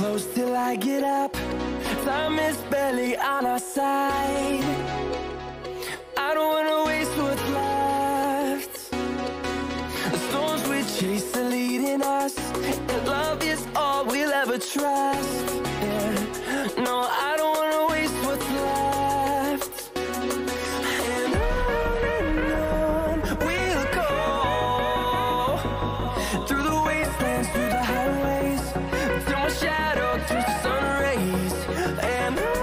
close till I get up. Time is barely on our side. I don't wanna waste what's left. The storms we chase are leading us, and love is all we'll ever trust. Yeah. No, I don't wanna waste what's left. And on we'll go, through the wastelands, through the highways, till my shadow turns to sun rays. And on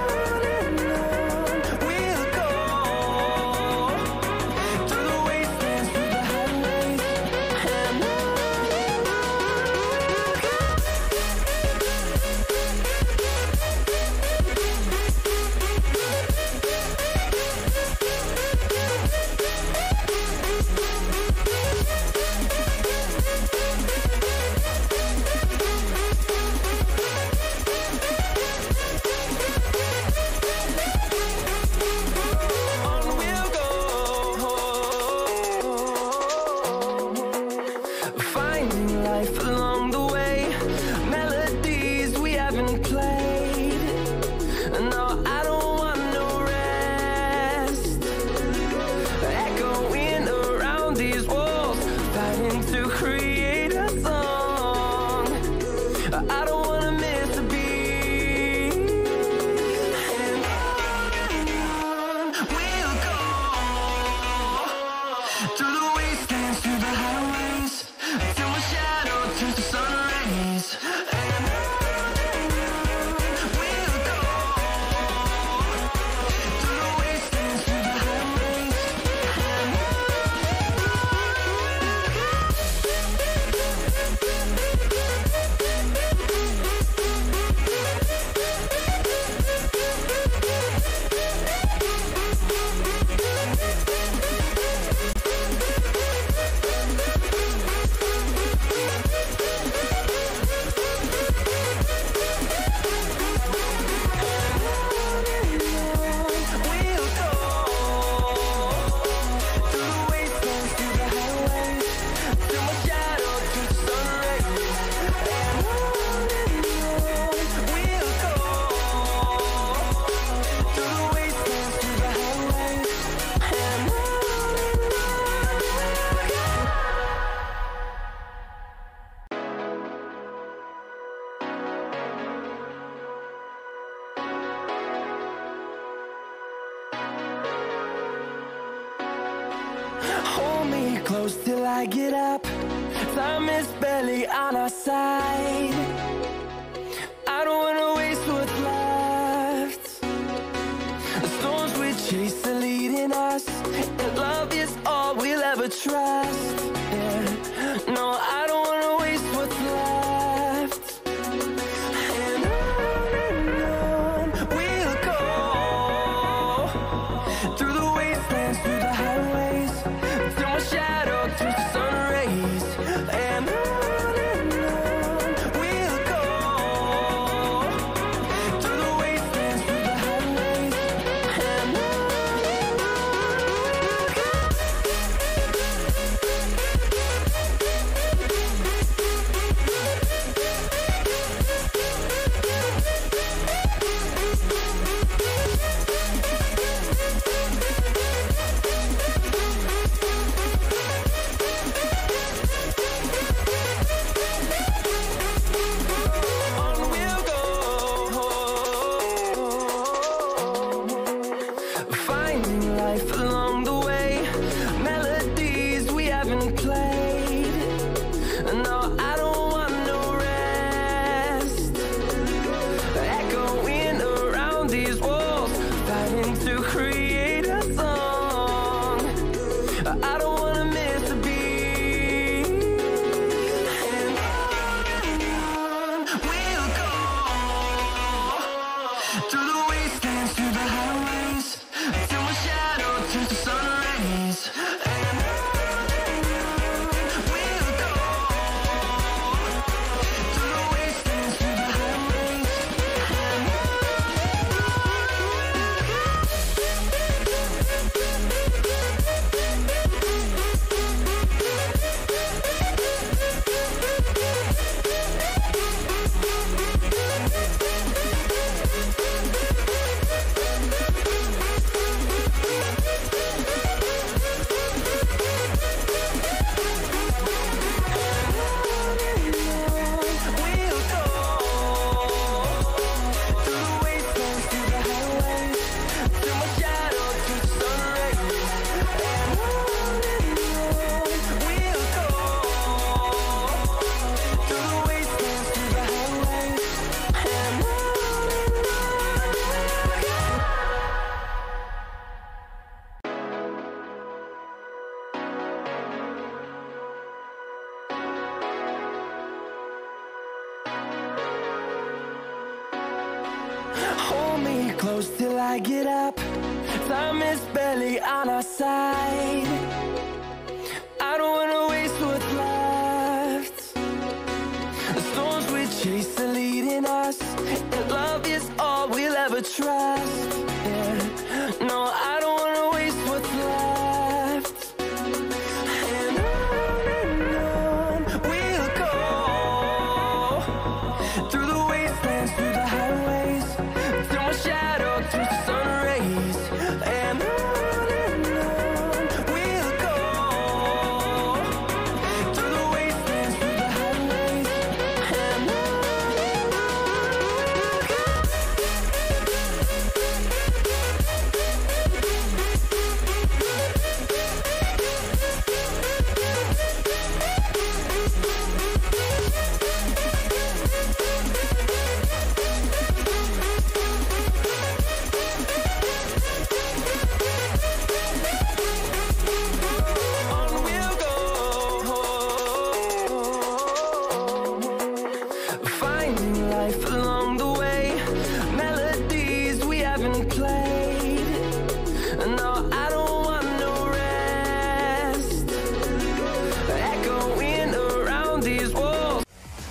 we'll go, through the wastelands, through the highways, and on we'll go. On we'll go, finding life along the way, melodies we haven't played. No, I don't want no rest, echoing around these walls, fighting to create a song. I don't wanna miss a beat. And on we'll go, through the wastelands, through the highways, till my shadow turns to sun rays. And on we'll go, through the wastelands, through the highways, and we'll go, through the wastelands, through the highways, till my shadow turns to sun rays. And we'll go, through the wastelands, through the highways, and hold me close till I get up. Time is barely on our side. I don't wanna waste what's left. The storms we chase are leading us, and love is all we'll ever trust. Yeah. No, I don't wanna waste what's left. And on we'll go, through the wastelands, through the highways, till my shadow turns to sun rays. And on close till I get up. Time is barely on our side. I don't wanna waste what's left. The storms we chase are leading us, and love is all we'll ever trust. Yeah. No, I don't wanna waste what's left. And on we'll go, through the wastelands, through the highways, till my shadow turns to sun rays. And on we'll go, through the wastelands, through the highways, and on we'll go, finding life along the way, melodies we haven't played. No, I don't want no rest, echoing around these walls.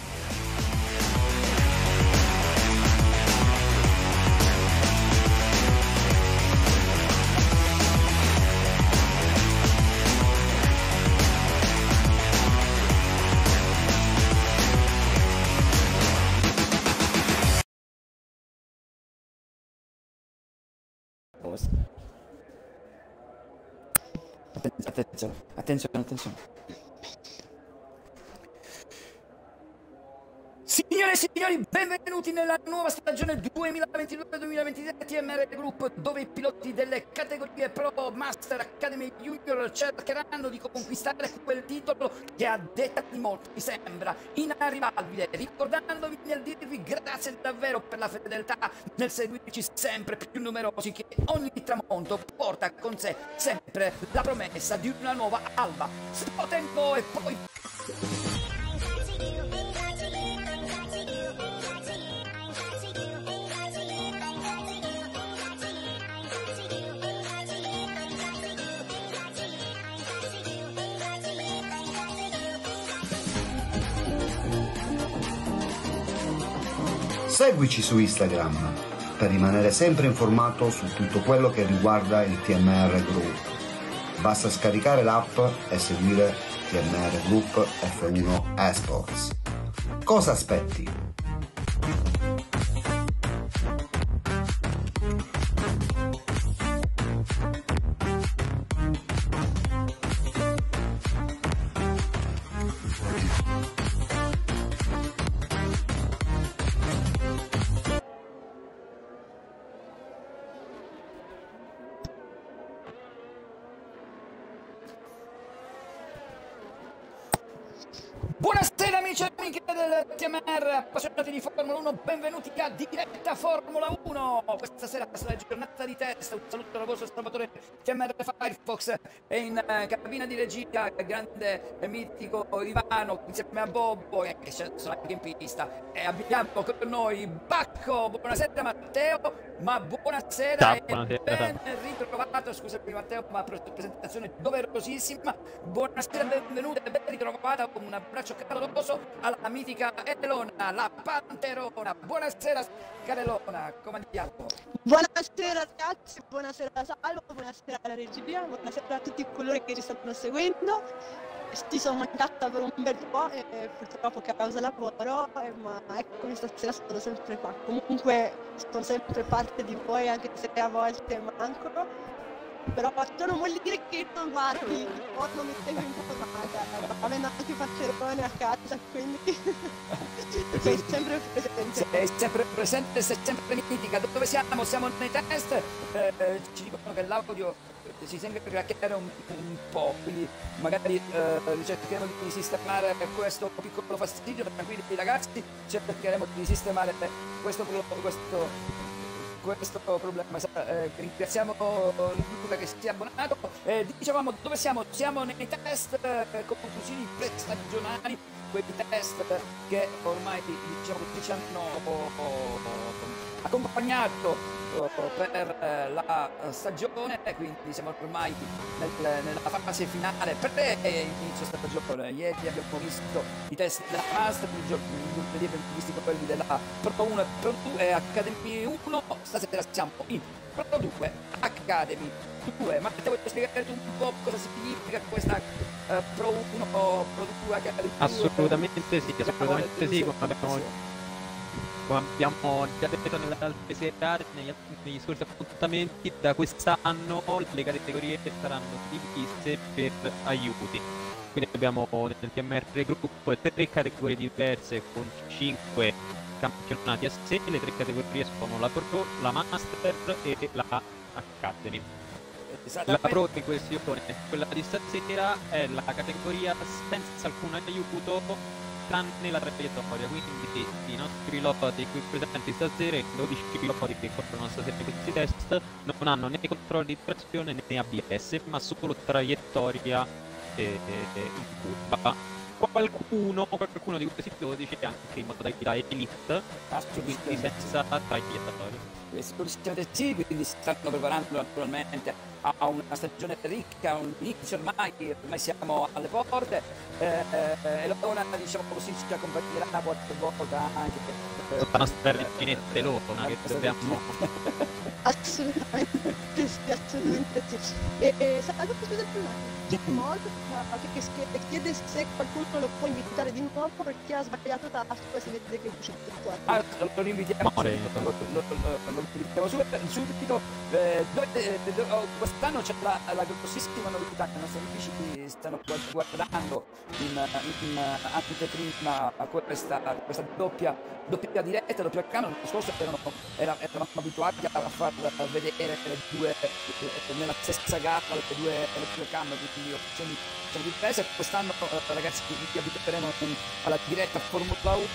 Attenzione, attenzione, attenzione. Signore e signori, benvenuti nella nuova stagione 2022-2023 TMR Group, dove i piloti delle categorie Pro, Master, Academy, Junior cercheranno di conquistare quel titolo che a detta di molti sembra inarrivabile, ricordandovi nel dirvi grazie davvero per la fedeltà nel seguirci sempre più numerosi, che ogni tramonto porta con sé sempre la promessa di una nuova alba. Spot and go e poi Seguici su Instagram per rimanere sempre informato su tutto quello che riguarda il TMR Group. Basta scaricare l'app e seguire TMR Group F1 Esports. Cosa aspetti? Buonasera amici e amiche del TMR, appassionati di Formula 1, benvenuti a Diretta Formula 1. Questa sera sarà giornata di test. Un saluto al vostro Salvatore TMR Firefox e in cabina di regia grande e mitico Ivano insieme a Bobbo, che sono anche in pista, e abbiamo con noi Bacco. Buonasera Matteo, ma buonasera. Ciao, e buonasera. ben ritrovato, scusami Matteo, ma presentazione doverosissima. Buonasera, benvenuta e ben ritrovata, con un abbraccio caloroso alla mitica Elona, la Panterona. Buonasera Carelona, come andiamo? Buonasera ragazzi, buonasera Salvo, buonasera alla regia, buonasera a tutti coloro che ci stanno seguendo. Ti sono mancata per un bel po' e purtroppo a causa lavoro, ma eccomi stasera, sono sempre qua. Comunque sono sempre parte di voi, anche se a volte manco. Però ciò non vuol dire che non guardi o non mi tengo informata, avendo anche Panterone a casa, quindi sei sempre presente. Sei sempre presente, sei sempre mitica. Dove siamo? Siamo nei test, ci dicono che l'audio si sente craccare un po', quindi magari cercheremo di sistemare questo piccolo fastidio. Tranquilli ragazzi, cercheremo di sistemare questo problema. Ringraziamo Luca che si è abbonato. Dicevamo dove siamo? Siamo nei test conclusivi prestagionali quei test che ormai diciamo ci hanno accompagnato per la stagione, quindi siamo ormai nella fase finale pre-inizio stagione. Ieri abbiamo visto i test della Master, lunedì abbiamo visto quelli della Pro 1 e Pro 2 Academy 1, stasera siamo in Pro 2 Academy 2. Ma te vuoi spiegare tu un po' cosa significa questa Pro 1 Pro 2 Academy 2? Assolutamente sì, come abbiamo già detto nelle altre serate, negli scorsi appuntamenti, da quest'anno le categorie saranno divise per aiuti. Quindi abbiamo nel TMR Group 3 categorie diverse con 5 campionati a sé. Le 3 categorie sono la Pro, la Master e la Academy. La Pro in questione, quella di stasera, è la categoria senza alcun aiuto tranne la traiettoria, quindi i nostri piloti qui presenti stasera, i 12 piloti che corrono stasera questi test, non hanno né controllo di trazione né ABS, ma solo traiettoria in curva. Qualcuno di questi piloti c'è anche in modalità elite, quindi senza traiettoria. Assolutamente sì, quindi si stanno preparando naturalmente a una stagione ricca, un inizio ormai siamo alle porte, e Lona, diciamo così, ci accompagnerà qualche volta anche per la nostra reginetta Lona che dobbiamo assolutamente sì. E salve c'è molto che chiede se qualcuno lo può invitare di nuovo perché ha sbagliato tasto e si vede che è uscito qua. Lo invitiamo subito. Quest'anno c'è la grossissima novità che i nostri amici stanno guardando in anteprima a questa doppia diretta, doppia camera. L'anno scorso eravamo abituati a far vedere le due nella stessa gara le due camere, quindi opzioni diverse. Quest'anno ragazzi vi abitueremo alla diretta Formula 1,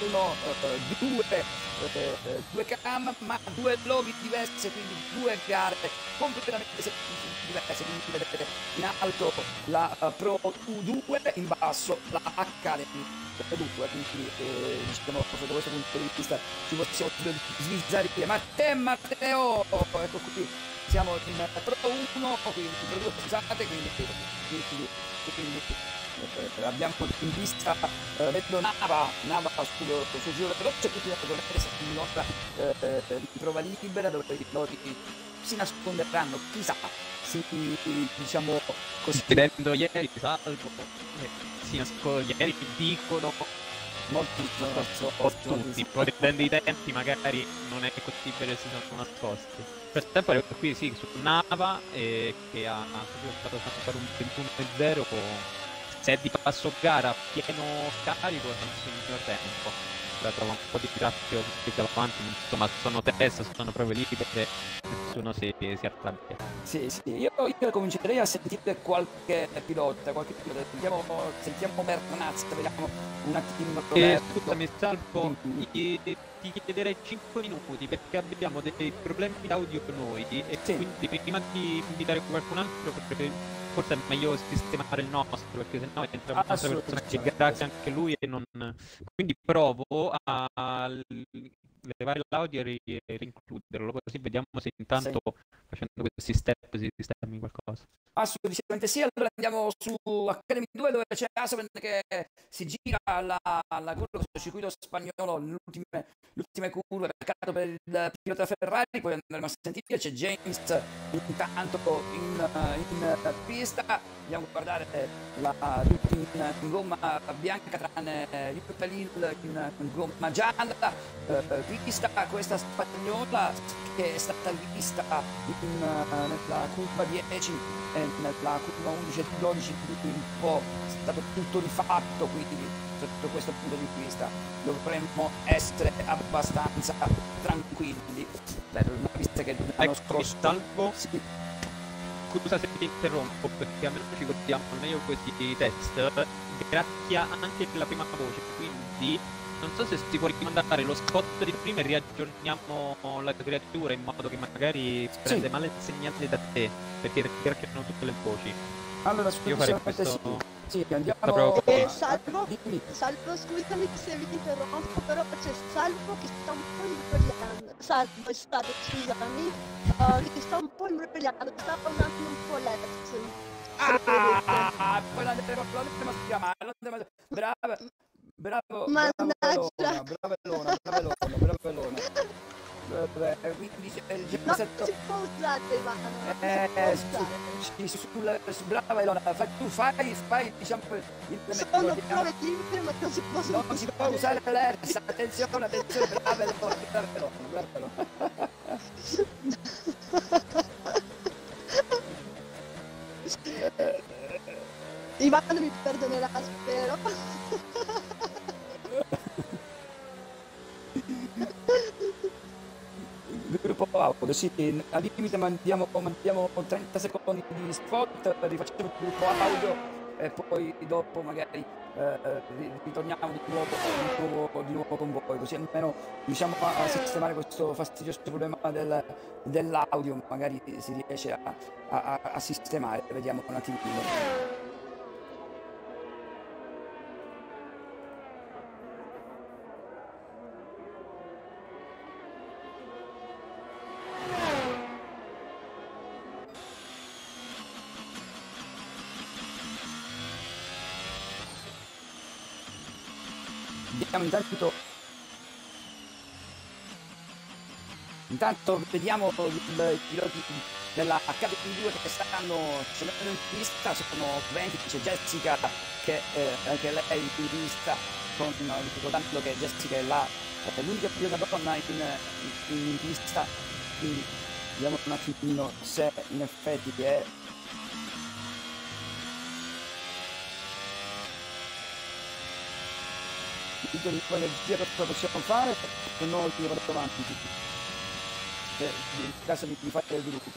due cam ma due lobby diverse, quindi due gare completamente diverse, quindi vedete in alto la Pro 2, in basso la Academy 2, quindi diciamo sotto questo punto di vista ci possiamo sbizzarrire. Matteo, ecco qui siamo in Pro 1, quindi Pro 2 scusate, quindi abbiamo in vista vedo Nava sul giro veloce, tutti in nostra prova libera dove i piloti si nasconderanno, chissà, diciamo così. Vedendo ieri Salvo si nasconde, ieri dicono molti tutti, vedendo i tempi magari non è così vero, si sono nascosti. Per tempo qui sì, su Nava che ha fatto fare un 21,0, se è di passo gara pieno carico è un signor tempo. La trova un po' di traffico più avanti, insomma sono test, sono prove libere, nessuno si arrabbia. Sì, io comincerei a sentire qualche pilota, sentiamo Bernazza, vediamo un attimo. Scusami Salvo, ti chiederei 5 minuti perché abbiamo dei problemi d'audio noi e quindi prima di invitare qualcun altro forse è meglio sistemare il nostro, perché sennò entra un'altra persona che grazie anche lui e non. Quindi provo a levare l'audio e rincluderlo, così vediamo se intanto facendo questi step si sistemi qualcosa. Assolutamente sì, allora andiamo su Academy 2 dove c'è Asoven che si gira alla curva sul circuito spagnolo, le ultime curve, peccato per il pilota Ferrari, poi andremo a sentire, c'è James intanto in pista, andiamo a guardare tutti in gomma bianca tranne Juppelil in gomma gialla, pista questa spagnola che è stata vista nella curva 10 e nella curva 11 e 12, un po' è stato tutto rifatto, quindi sotto questo punto di vista dovremmo essere abbastanza tranquilli per una pista che l'anno scorso. Sì. Scusa se ti interrompo perché almeno ci godiamo meglio questi test grazie anche alla prima voce, quindi non so se si può rimandare lo spot di prima e riaggiorniamo la creatura in modo che magari prende male il segnale da te, perché ricercano tutte le voci. Allora, io farei questo. Sì, andiamo. preoccupare. Salvo, Dimmi. Salvo, scusami se vi interrompo, però c'è Salvo che sta un po' imbrogliando. Salvo, è stato, scusami, che sta un po' imbrogliando, sta usando un po' l'Epson. Poi l'andremo a chiamare. Brava. Bravo, Mannaggia. brava Elona. Quindi c'è il No, G7. si può usare, Ivano. Brava Elona, fai diciamo il Sono prove libere, ma non si possono non si può usare l'ERS, attenzione, brava Elona. Ivano mi perdonerà, spero. Gruppo audio, sì, al limite mandiamo 30 secondi di spot, rifacciamo il gruppo audio e poi dopo magari ritorniamo di nuovo con voi, così almeno riusciamo a sistemare questo fastidioso problema dell'audio, magari si riesce a sistemare, vediamo un attimino. Intanto vediamo i piloti della KTM2 che stanno scendendo in pista, sono 20, c'è Jessica che anche lei in pista, ricordando che Jessica è l'unica pilota donna in pista, quindi vediamo un attimino se in effetti è di energia che possiamo fare, se no io vado avanti in caso di fare il gruppo.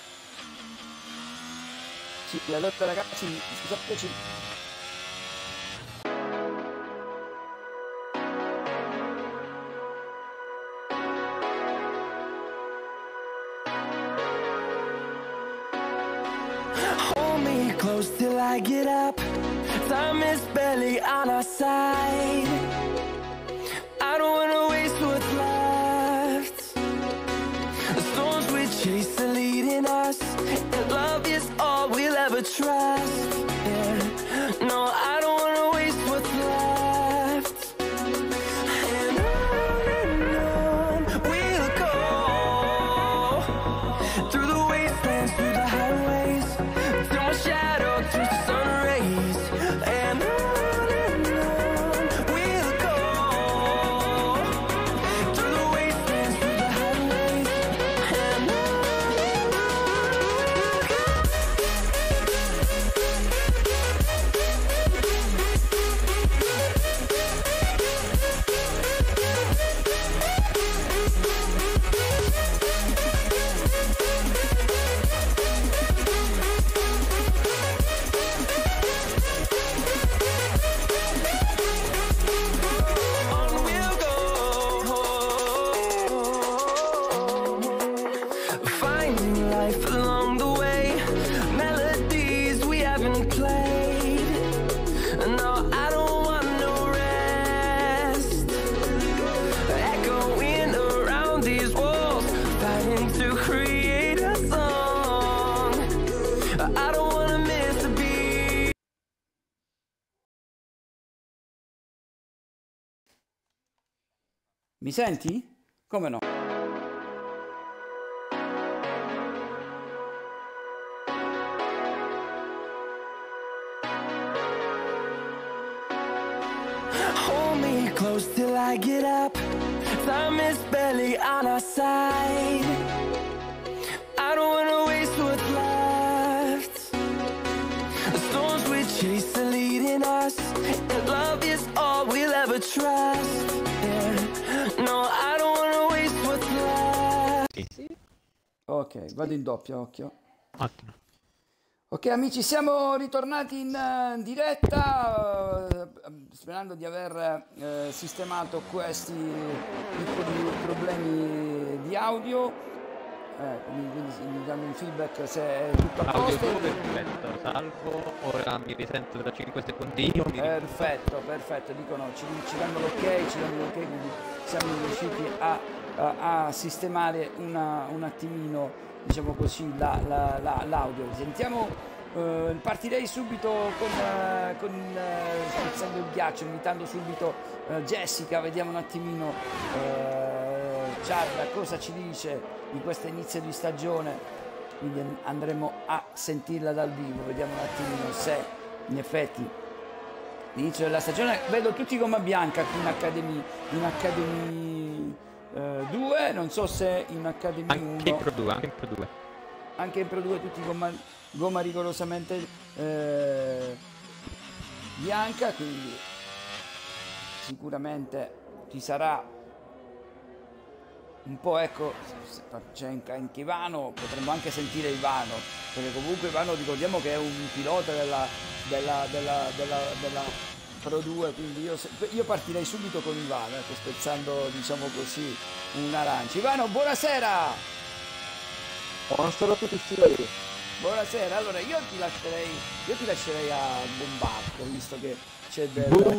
Sì, allora ragazzi, scusateci. Hold me close till I get up. Time is barely on our side. I don't wanna waste what's left. The storms we chase are leading us, and love is all we'll ever trust. Yeah. No, I don't wanna waste what's left. And on we'll go, through the wastelands, through the highways, till my shadow turns to sun rays. And on we'll go, through the wastelands, through the highways. And on we'll go, finding life along the way, melodies we haven't played. No, I don't want no rest, echoing around these walls, fighting to create a song. I don't wanna miss a beat. Mi senti? Come no? Hold me close till I get up. Time is barely on our side. I don't wanna waste what's left. The storms we chase are leading us, and love is all we'll ever trust. Yeah. No, I don't wanna waste what's left. Ok, vado in doppia, occhio. Ottimo. Ok amici, siamo ritornati in diretta, sperando di aver sistemato questi piccoli problemi di audio. mi danno un feedback se è tutto a Audio posto. tuo perfetto, salvo, ora mi risento da 5 secondi io. Perfetto, dicono, ci danno l'ok, quindi siamo riusciti a sistemare un attimino, diciamo così, l'audio. Sentiamo. Partirei subito spezzando il ghiaccio, invitando subito Jessica, vediamo un attimino Giada cosa ci dice di questo inizio di stagione, quindi andremo a sentirla dal vivo, vediamo un attimino se in effetti l'inizio della stagione, vedo tutti gomma bianca qui in Academy 2, non so se in Academy 1 anche in Pro 2 anche in Pro 2 tutti gomma rigorosamente bianca, quindi sicuramente ci sarà un po', ecco, c'è anche Ivano, potremmo anche sentire Ivano, perché comunque Ivano ricordiamo che è un pilota della Pro 2, quindi io partirei subito con Ivano, ecco, spezzando, diciamo così, un'arancia. Ivano, buonasera! Buonasera a tutti, signori. Buonasera, allora io ti lascerei a Bombacco, visto che c'è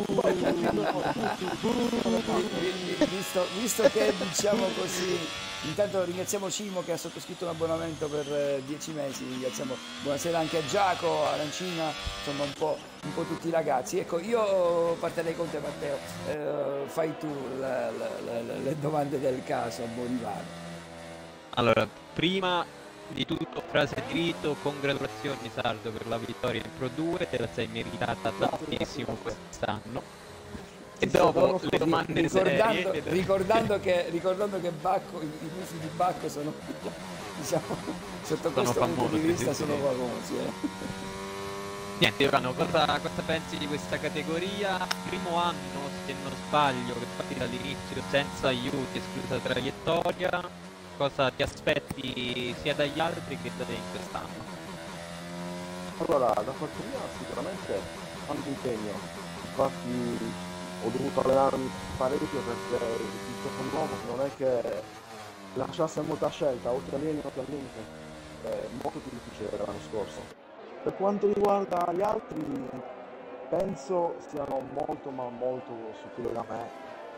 visto che, diciamo così, intanto ringraziamo Cimo che ha sottoscritto un abbonamento per 10 mesi, ringraziamo, buonasera anche a Giaco, Arancina, insomma un po' tutti i ragazzi. Ecco, io partirei con te, Matteo, fai tu le domande del caso a Bonivano. Allora, prima di tutto, frase di rito, congratulazioni Sardo per la vittoria in Pro 2, te la sei meritata tantissimo quest'anno. E dopo le domande serie, ricordando che Bacco, i gufi di Bacco sono, diciamo, sotto questo punto di vista sono famosi. Niente, Ivano, cosa pensi di questa categoria? Primo anno, se non sbaglio, che parti dall'inizio senza aiuti, esclusa traiettoria. Cosa ti aspetti sia dagli altri che da te in quest'anno? Allora, da parte mia sicuramente tanto impegno, infatti ho dovuto allenarmi parecchio perché il gioco nuovo non è che lasciasse molta scelta, oltre alleni ovviamente, è molto più difficile dell'anno scorso. Per quanto riguarda gli altri, penso siano molto ma molto superiori a me,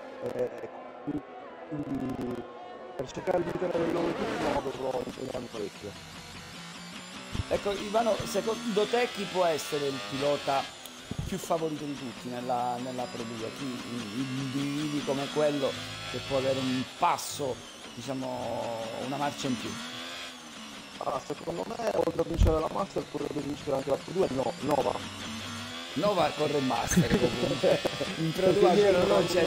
quindi per cercare di tenere il loro ritmo dovrò impegnarmi parecchio. Ecco, Ivano, secondo te chi può essere il pilota più favorito di tutti nella Pro 2? Chi individui come quello che può avere un passo, diciamo, una marcia in più? Secondo me, oltre a vincere la Master, potrebbe vincere anche la Pro 2, no, Nova corre il Master comunque. In Pro 2 non c'è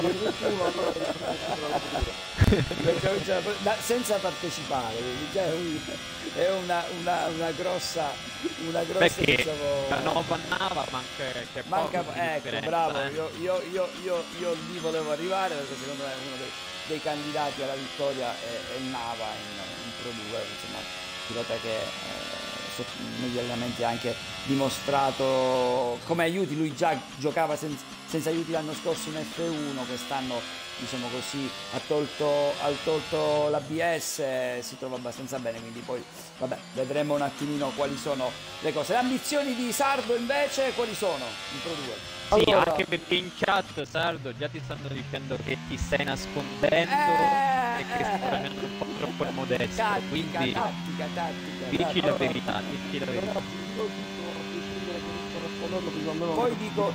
senza partecipare, è una grossa perché diciamo, Nova manca ecco, bravo, io lì volevo arrivare perché secondo me uno dei candidati alla vittoria è Nava in Pro 2, insomma, pilota che negli allenamenti ha anche dimostrato come aiuti, lui già giocava senza aiuti l'anno scorso in F1, quest'anno, diciamo così, ha tolto l'ABS, si trova abbastanza bene, quindi poi vabbè, vedremo un attimino quali sono le cose. Le ambizioni di Sardo invece quali sono in Pro 2? Sì, allora, anche perché in chat, Sardo, già ti stanno dicendo che ti stai nascondendo e che stai facendo un po' troppo il modesto, quindi tattica. dici la verità. Poi dico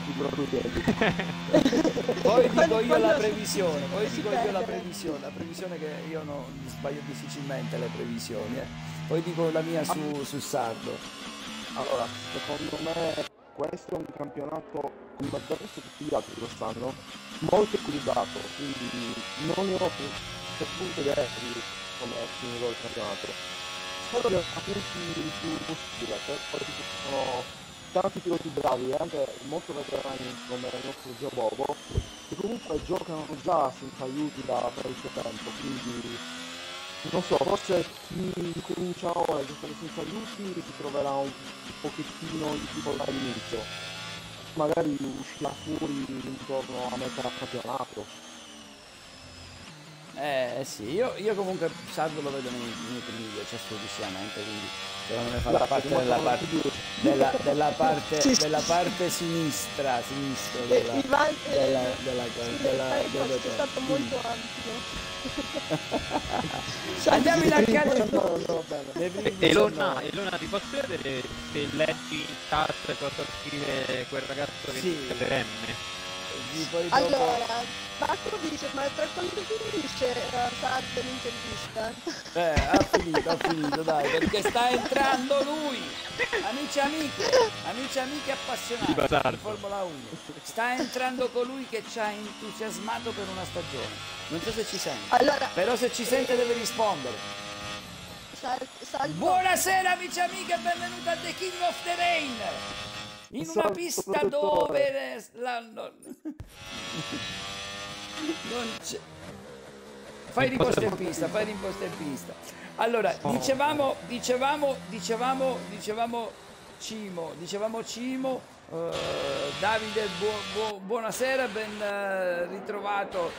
io la previsione, la previsione che io non sbaglio difficilmente le previsioni, Poi dico la mia su Sardo. Allora, secondo me questo è un campionato, come ha detto tutti gli altri quest'anno, molto equilibrato, quindi non ne ho per punto di essere come finirò il campionato. Spero di appunti il più possibile, poi ci sono tanti piloti bravi e anche molto veterani come il nostro Gio Bobo, che comunque giocano già senza aiuti da parecchio tempo, quindi non so, forse chi comincia ora a giocare senza aiuti si troverà un pochettino di difficoltà all'inizio, magari uscirà fuori intorno a metà campionato. Sì, io comunque Sardo lo vedo nei primi 10 assolutissimamente, quindi secondo me fa parte della parte sinistra è stato molto ampio. Andiamo in accademia. Elona, ti posso chiedere se leggi in chat cosa scrive quel ragazzo che Sì. dice per M? Allora, Bacco dice, ma tra quando finisce Sardo l'intervista? Ha finito, dai, perché sta entrando lui. Amici e amiche appassionati di Formula 1. Sta entrando colui che ci ha entusiasmato per una stagione. Non so se ci sente, però se ci sente deve rispondere. Buonasera amici e amiche e benvenuti a The King of the Rain. In una pista dove non c'è. Fai riposta in pista. Allora, dicevamo Cimo, Davide, buonasera, ben ritrovato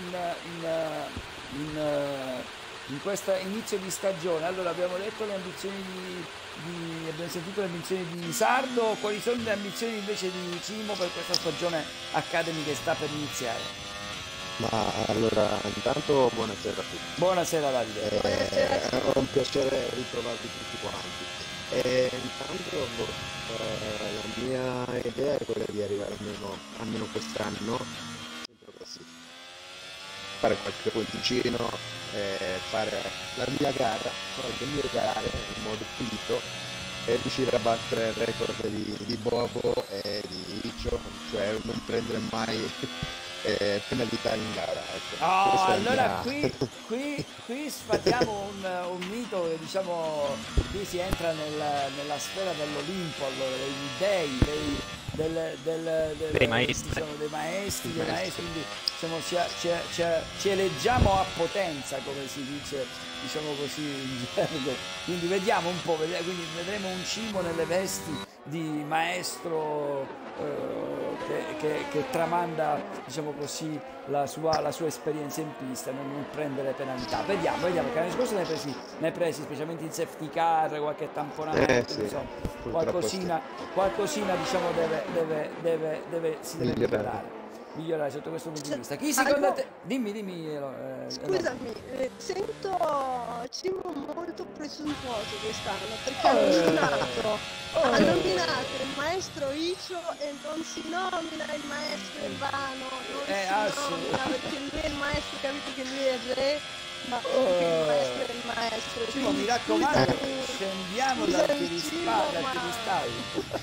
in questo inizio di stagione. Allora, abbiamo detto le ambizioni abbiamo sentito le ambizioni di Sardo, quali sono le ambizioni invece di Cimo per questa stagione Academy che sta per iniziare? Ma allora, intanto buonasera a tutti. Buonasera Davide. È un piacere ritrovarvi tutti quanti. Intanto la mia idea è quella di arrivare almeno quest'anno in progressiva. Fare qualche punticino, fare la mia gara, fare le mie gare in modo pulito e riuscire a battere il record di Bobo e di Iccio, cioè non prendere mai penalità in gara. Ecco. Allora qui sfatiamo un mito, diciamo, qui si entra nella sfera dell'Olimpo, allora, dei dei maestri, diciamo, dei maestri, quindi diciamo, ci eleggiamo a potenza, come si dice, diciamo così in gergo. Quindi vediamo un po', quindi vedremo un Cimo nelle vesti di maestro che tramanda, diciamo così, la sua esperienza in pista, non prendere penalità. Vediamo, che l'anno scorso ne hai presi specialmente in safety car, qualche tamponamento, sì, insomma, qualcosina diciamo si deve migliorare sotto questo punto di vista. Chi secondo te? Dimmi. Scusami, sento Cimo molto presuntuoso quest'anno, perché ha nominato il maestro Iccio e non si nomina il maestro Ivano, non si nomina perché lui è il maestro, capito che lui è il re, ma il maestro è il maestro. Cimo, mi raccomando, scendiamo dal piedistallo.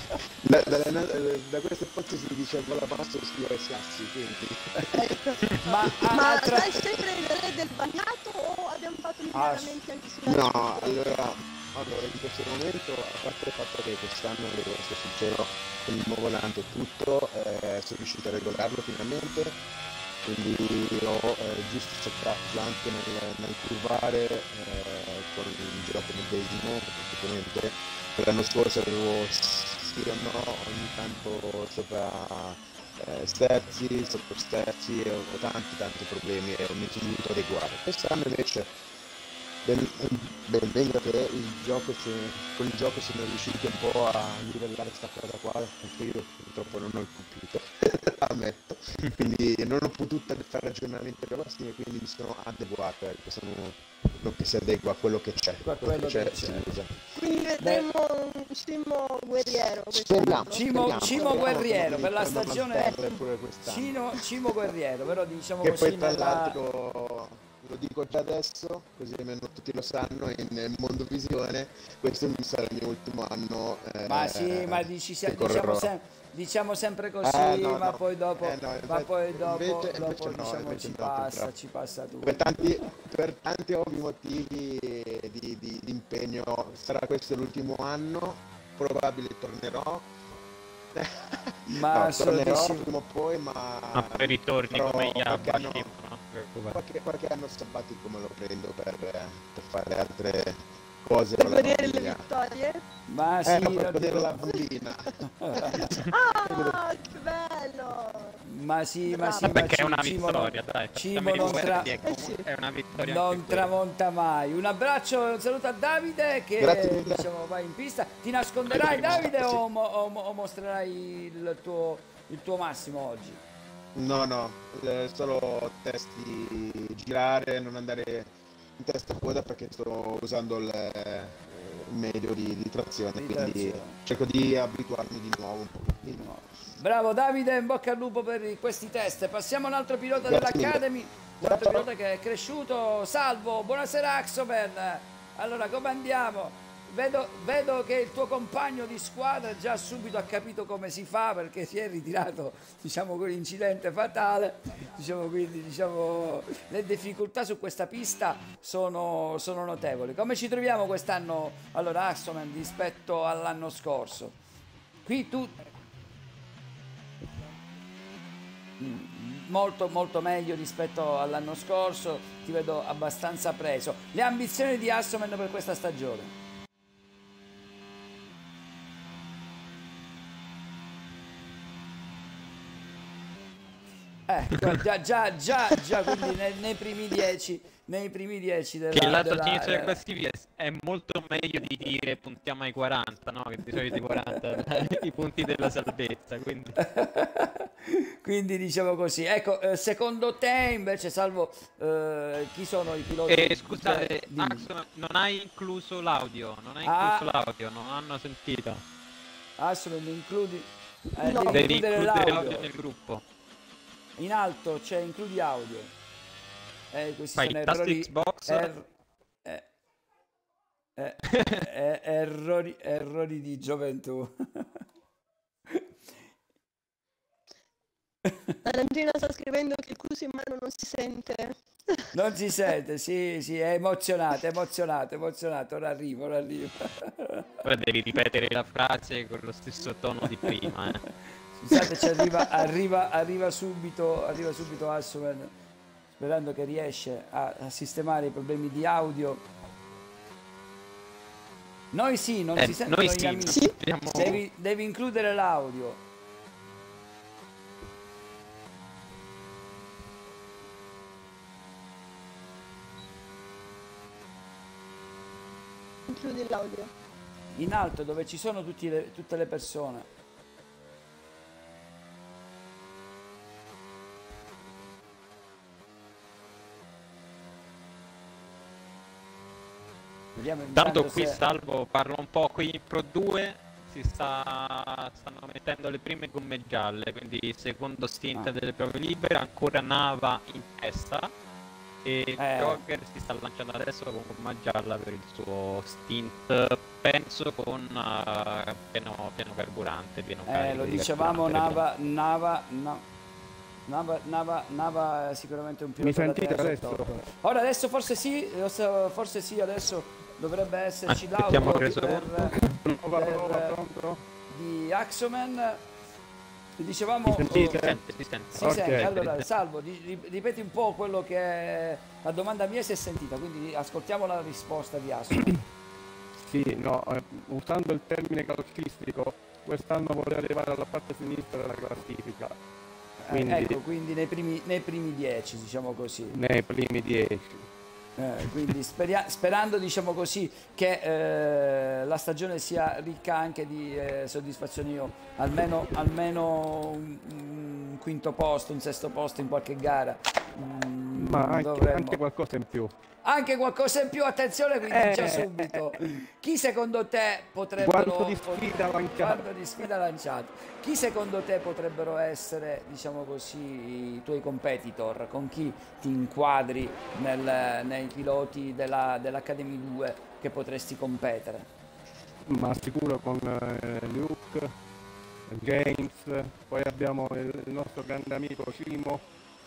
Da queste foto si dice vola basso e schiva i sassi, quindi. Ma stai sempre il re del bagnato o abbiamo fatto miglioramenti anche sulla No, allora in questo momento, a parte il fatto che quest'anno, devo essere sincero, con il nuovo volante e tutto, sono riuscito a regolarlo finalmente, quindi ho giusto cercato anche nel curvare con il girato medesimo, praticamente. L'anno scorso avevo sì o no ogni tanto sopra sterzi, sotto sterzi, e ho tanti problemi e mi sono dovuto adeguare. Quest'anno invece ben venga che con il gioco siamo riusciti un po' a livellare questa cosa qua, perché io purtroppo non ho il computer, ammetto, quindi non ho potuto fare ragionamenti grossi e quindi mi sono adeguato, non che si adegua a quello che c'è, si usa. Quindi vedremo un Cimo guerriero. Cimo guerriero per la stagione. Cimo guerriero, però diciamo che così. Poi tra l'altro lo dico già adesso, così almeno tutti lo sanno, nel mondo visione questo non sarà il mio ultimo anno. Ma diciamo sempre così, ma poi dopo diciamo ci passa tutto. Per tanti ovvi motivi di impegno sarà questo l'ultimo anno, probabile tornerò. Tornerò prima o poi, ma poi ritorni come gli altri. Qualche anno sabbatico me lo prendo per fare altre cose per con la vedere le famiglia. vittorie? Per vedere la bambina. Che bello! Ma sì, ma sì, Perché è ma una Cimo vittoria, non, dai. Cimo non, tra- È una vittoria non anche quella. tramonta mai. Un abbraccio, un saluto a Davide Grazie che mille. diciamo va in pista. Ti nasconderai, Davide, o mostrerai il tuo massimo oggi? No, solo testi girare, non andare in testa a coda perché sto usando il medio di trazione, Di quindi trazione. cerco di abituarmi di nuovo un pochettino. Bravo Davide, in bocca al lupo per questi test. Passiamo a un altro pilota Grazie mille. dell'Academy, un altro pilota che è cresciuto. Salvo, buonasera Axomen. Allora, come andiamo? Vedo che il tuo compagno di squadra già subito ha capito come si fa perché si è ritirato, diciamo, con l'incidente fatale. Quindi le difficoltà su questa pista sono notevoli. Come ci troviamo quest'anno, allora, Axomen, rispetto all'anno scorso? Qui tu molto meglio rispetto all'anno scorso, ti vedo abbastanza preso. Le ambizioni di Assomen per questa stagione? Già, quindi nei primi 10 della, Che l'altro della- inizio della classifica è molto meglio di dire puntiamo ai 40, no? Che di solito i 40 i punti della salvezza, quindi... Quindi diciamo così. Ecco, secondo te invece, Salvo, chi sono i piloti? Scusate, Dimmi. Axon, non hai incluso l'audio, non hanno sentito. Assomen, includi? No. Devi Devi includere includere l'audio. l'audio nel gruppo. In alto c'è includi audio. Questi Fai sono il tasto errori, Xbox. errori di gioventù. L'Andrina sta scrivendo che il cuso in mano non si sente. Non si sente, sì, è emozionato, ora arrivo. Ora devi ripetere la frase con lo stesso tono di prima, Scusate, arriva subito Assumen, sperando che riesce a sistemare i problemi di audio. Noi sì, non si sentono noi gli sì, amici. abbiamo- Devi includere l'audio. Includi l'audio. In alto dove ci sono tutte le persone. Vediamo Tanto intanto qui se... Salvo parla un po', qui in Pro 2 stanno mettendo le prime gomme gialle, quindi secondo stint delle prove libere, ancora Nava in testa e Jogger si sta lanciando adesso con gomma gialla per il suo stint, penso con pieno carburante, pieno carico lo di dicevamo, carburante. Nava è sicuramente un pilota Mi sentite da adesso? Ora adesso forse sì, adesso dovrebbe esserci Aspettiamo l'audio Pronto? di Axomen. Dicevamo, Mi Si sentite? sente. si Ok. sente. Allora Salvo, ripeti un po' quello che è la domanda mia, si è sentita, quindi ascoltiamo la risposta di Axomen. Sì, no, usando il termine calcistico, quest'anno vorrei arrivare alla parte sinistra della classifica. Quindi, Ecco, quindi nei primi 10, diciamo così. nei primi 10. Quindi sperando, diciamo così, che la stagione sia ricca anche di soddisfazioni, io almeno un quinto posto, un sesto posto in qualche gara. Ma anche qualcosa in più. Anche qualcosa in più, attenzione, quindi già subito. Chi secondo te potrebbero... Quanto di sfida lanciata. Quanto di sfida lanciata. Chi secondo te potrebbero essere, diciamo così, i tuoi competitor? Con chi ti inquadri nei piloti dell'Academy 2 che potresti competere? Ma sicuro con Luke, James, poi abbiamo il nostro grande amico Cimo.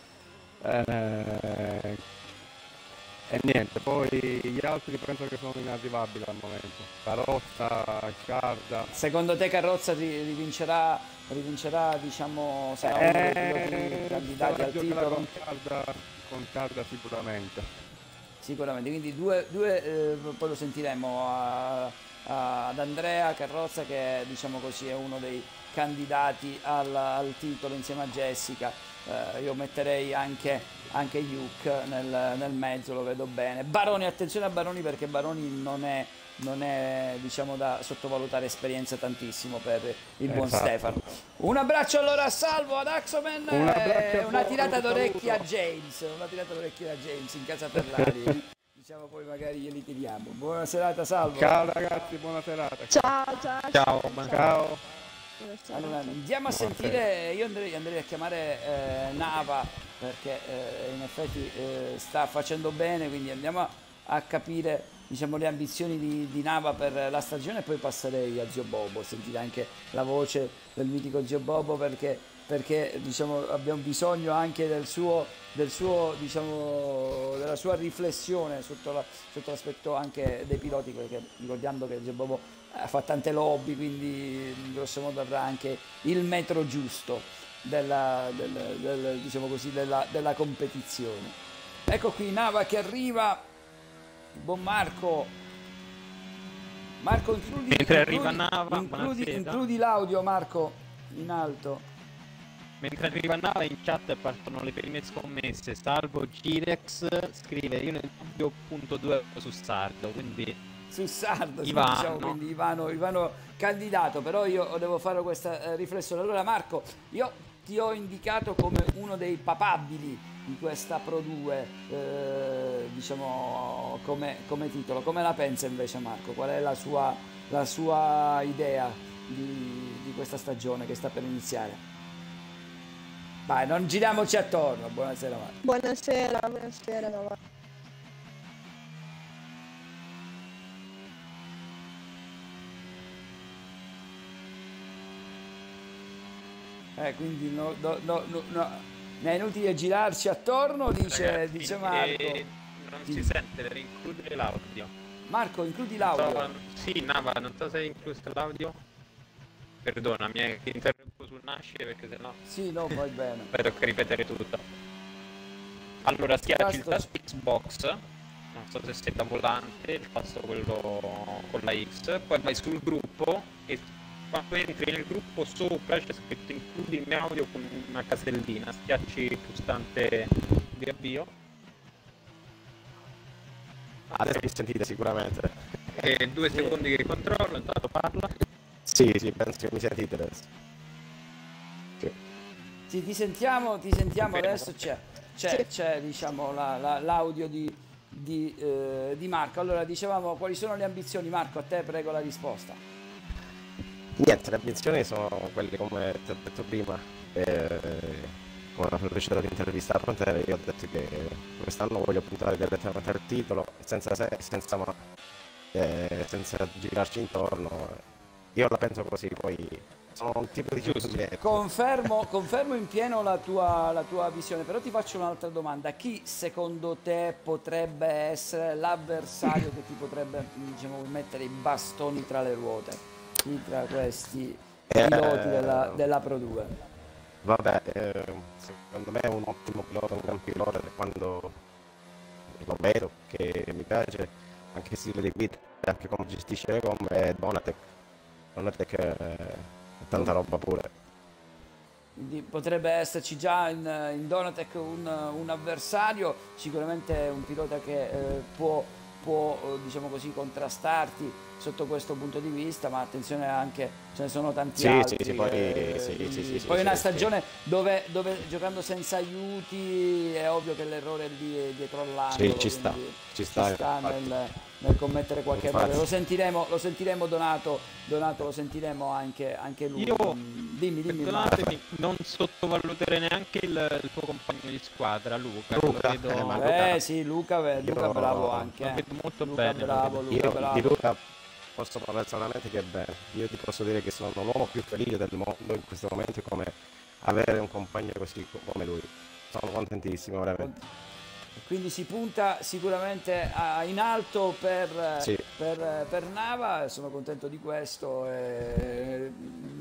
E niente, poi gli altri penso che sono inarrivabili al momento. Carrozza, Sciarda. Secondo te Carrozza rivincerà, diciamo, sarà uno dei piloti candidati al titolo? Con Sciarda sicuramente. Sicuramente, quindi due poi lo sentiremo ad Andrea Carrozza, che diciamo così è uno dei candidati al titolo insieme a Jessica. Io metterei anche Yuk nel mezzo, lo vedo bene. Baroni, attenzione a Baroni, perché Baroni non è diciamo da sottovalutare, esperienza tantissimo per il buon Stefano. Un abbraccio allora a Salvo, ad Axomen, una tirata d'orecchia a James, in casa Ferrari. Diciamo poi magari glieli tiriamo. Buona serata Salvo. Ciao ragazzi, buona serata. Ciao. Allora andiamo a sentire, io andrei a chiamare Nava, perché in effetti sta facendo bene, quindi andiamo a capire diciamo le ambizioni di Nava per la stagione, e poi passerei a Zio Bobo, sentire anche la voce del mitico Zio Bobo, perché diciamo abbiamo bisogno anche del suo diciamo della sua riflessione sotto l'aspetto anche dei piloti, perché ricordando che Zio Bobo fa tante lobby, quindi in grosso modo avrà anche il metro giusto diciamo così, della competizione. Ecco qui Nava che arriva, il buon Marco, includi l'audio, Marco, in alto. Mentre arriva Nava, in chat partono le prime scommesse. Salvo Girex scrive: io nel dubbio punto 2 su Sardo, quindi su Sardo, Ivano. Diciamo, quindi Ivano candidato, però io devo fare questa riflessione. Allora Marco, io ti ho indicato come uno dei papabili di questa Pro 2, diciamo come titolo. Come la pensa invece Marco? Qual è la sua idea di questa stagione che sta per iniziare? Vai, non giriamoci attorno. Buonasera Marco. Buonasera Nova. Quindi no, ne è inutile girarci attorno, dice Marco. Non si sente, devi includere l'audio. Marco, includi l'audio. Sì, Nava, non so se hai incluso l'audio. Perdonami, ti interrompo sul nascere perché sennò... Sì, no, vai bene. Poi tocca ripetere tutto. Allora schiacci il tasto Xbox, non so se sei da volante, il tasto quello con la X, poi vai sul gruppo e quando entri nel gruppo sopra c'è scritto includi il mio audio con una casellina, schiacci il pulsante di avvio. Adesso mi sentite sicuramente. E 2 secondi che controllo, intanto parla. Sì, penso che mi sentite adesso. Sì, ti sentiamo adesso, c'è diciamo l'audio di Marco. Allora dicevamo, quali sono le ambizioni? Marco, a te prego la risposta. Niente, le ambizioni sono quelle come ti ho detto prima, come ho piacere di intervistare con te. Io ho detto che quest'anno voglio puntare direttamente al titolo, senza girarci intorno. Io la penso così, poi sono un tipo di giusto. Confermo in pieno la tua visione, però ti faccio un'altra domanda. Chi secondo te potrebbe essere l'avversario che ti potrebbe, diciamo, mettere i bastoni tra le ruote? Chi tra questi piloti della Pro 2? Vabbè, secondo me è un ottimo pilota, un gran pilota, quando lo vedo, che mi piace anche il stile di guida, anche come gestisce le gomme, è Donatec è tanta roba pure. Quindi potrebbe esserci già in Donatec un avversario, sicuramente un pilota che può diciamo così contrastarti sotto questo punto di vista, ma attenzione, anche ce ne sono tanti altri. Poi una stagione dove giocando senza aiuti è ovvio che l'errore lì è dietro l'angolo, ci sta nel commettere qualche errore. Lo sentiremo Donato, lo sentiremo anche lui. Io, dimmi perdonatemi, non sottovaluterei neanche il tuo compagno di squadra, Luca. Luca bravo anche. Lo vedo molto Luca bene. bravo. Di Luca posso parlare solamente che è bene. Io ti posso dire che sono l'uomo più felice del mondo in questo momento, come avere un compagno così come lui. Sono contentissimo, veramente. Quindi si punta sicuramente in alto per Nava, sono contento di questo.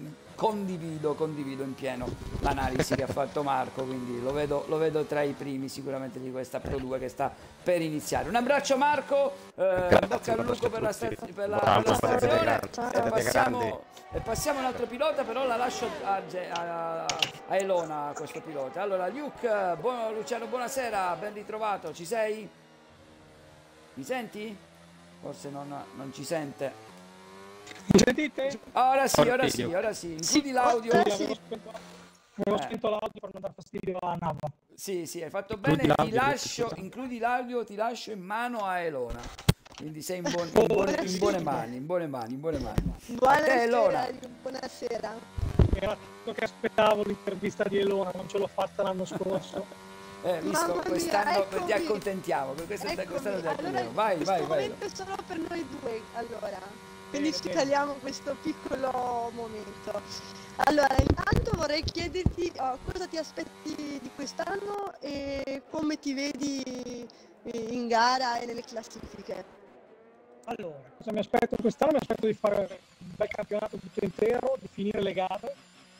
condivido in pieno l'analisi che ha fatto Marco, quindi lo vedo tra i primi sicuramente di questa Pro 2 che sta per iniziare. Un abbraccio Marco, bocca al lupo per la stazione e passiamo un altro pilota, però la lascio a Elona questo pilota. Allora Luke, Luciano, buonasera, ben ritrovato, ci sei? Mi senti? Forse non ci sente. Mi sentite? Ora sì. Includi l'audio. Avevo spento l'audio per non dar fastidio a Nava. Sì, hai fatto bene. Includi l'audio, ti lascio in mano a Elona. Quindi sei in buone mani. Buonasera, Elona. Buonasera. Era tutto che aspettavo l'intervista di Elona, non ce l'ho fatta l'anno scorso. Visto quest'anno ti accontentiamo, per quest'anno ti accontentiamo. Vai. Momento solo per noi due, allora. Quindi ci tagliamo questo piccolo momento. Allora, intanto vorrei chiederti cosa ti aspetti di quest'anno e come ti vedi in gara e nelle classifiche. Allora, cosa mi aspetto quest'anno? Mi aspetto di fare un bel campionato tutto intero, di finire le gare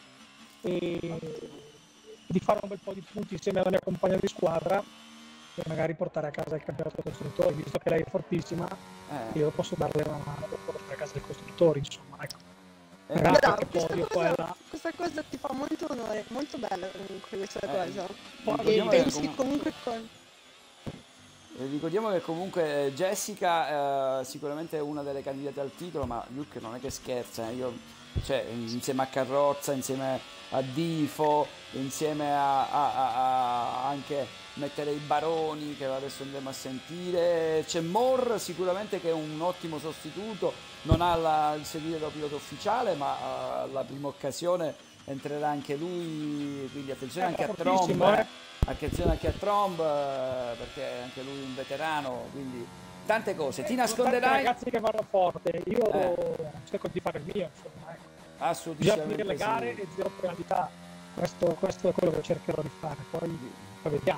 e di fare un bel po' di punti insieme alla mia compagna di squadra e magari portare a casa il campionato dei costruttori, visto che lei è fortissima, io posso darle una mano per portare a casa i costruttori, insomma, ecco. Questa cosa ti fa molto onore, molto bella comunque questa cosa. E pensi comunque ricordiamo che comunque Jessica sicuramente è una delle candidate al titolo, ma Luke non è che scherza, insieme a Carrozza, insieme a Difo, insieme a anche mettere i Baroni che adesso andremo a sentire, c'è Moore sicuramente che è un ottimo sostituto, non ha il sedile da pilota ufficiale, ma alla prima occasione entrerà anche lui, quindi attenzione anche a Tromb, perché anche lui è un veterano, quindi tante cose. Ti nasconderai, ragazzi che vanno forte, io cerco di fare il mio, insomma, ecco. Assolutamente le gare e zero penalità, questo è quello che cercherò di fare, poi vediamo,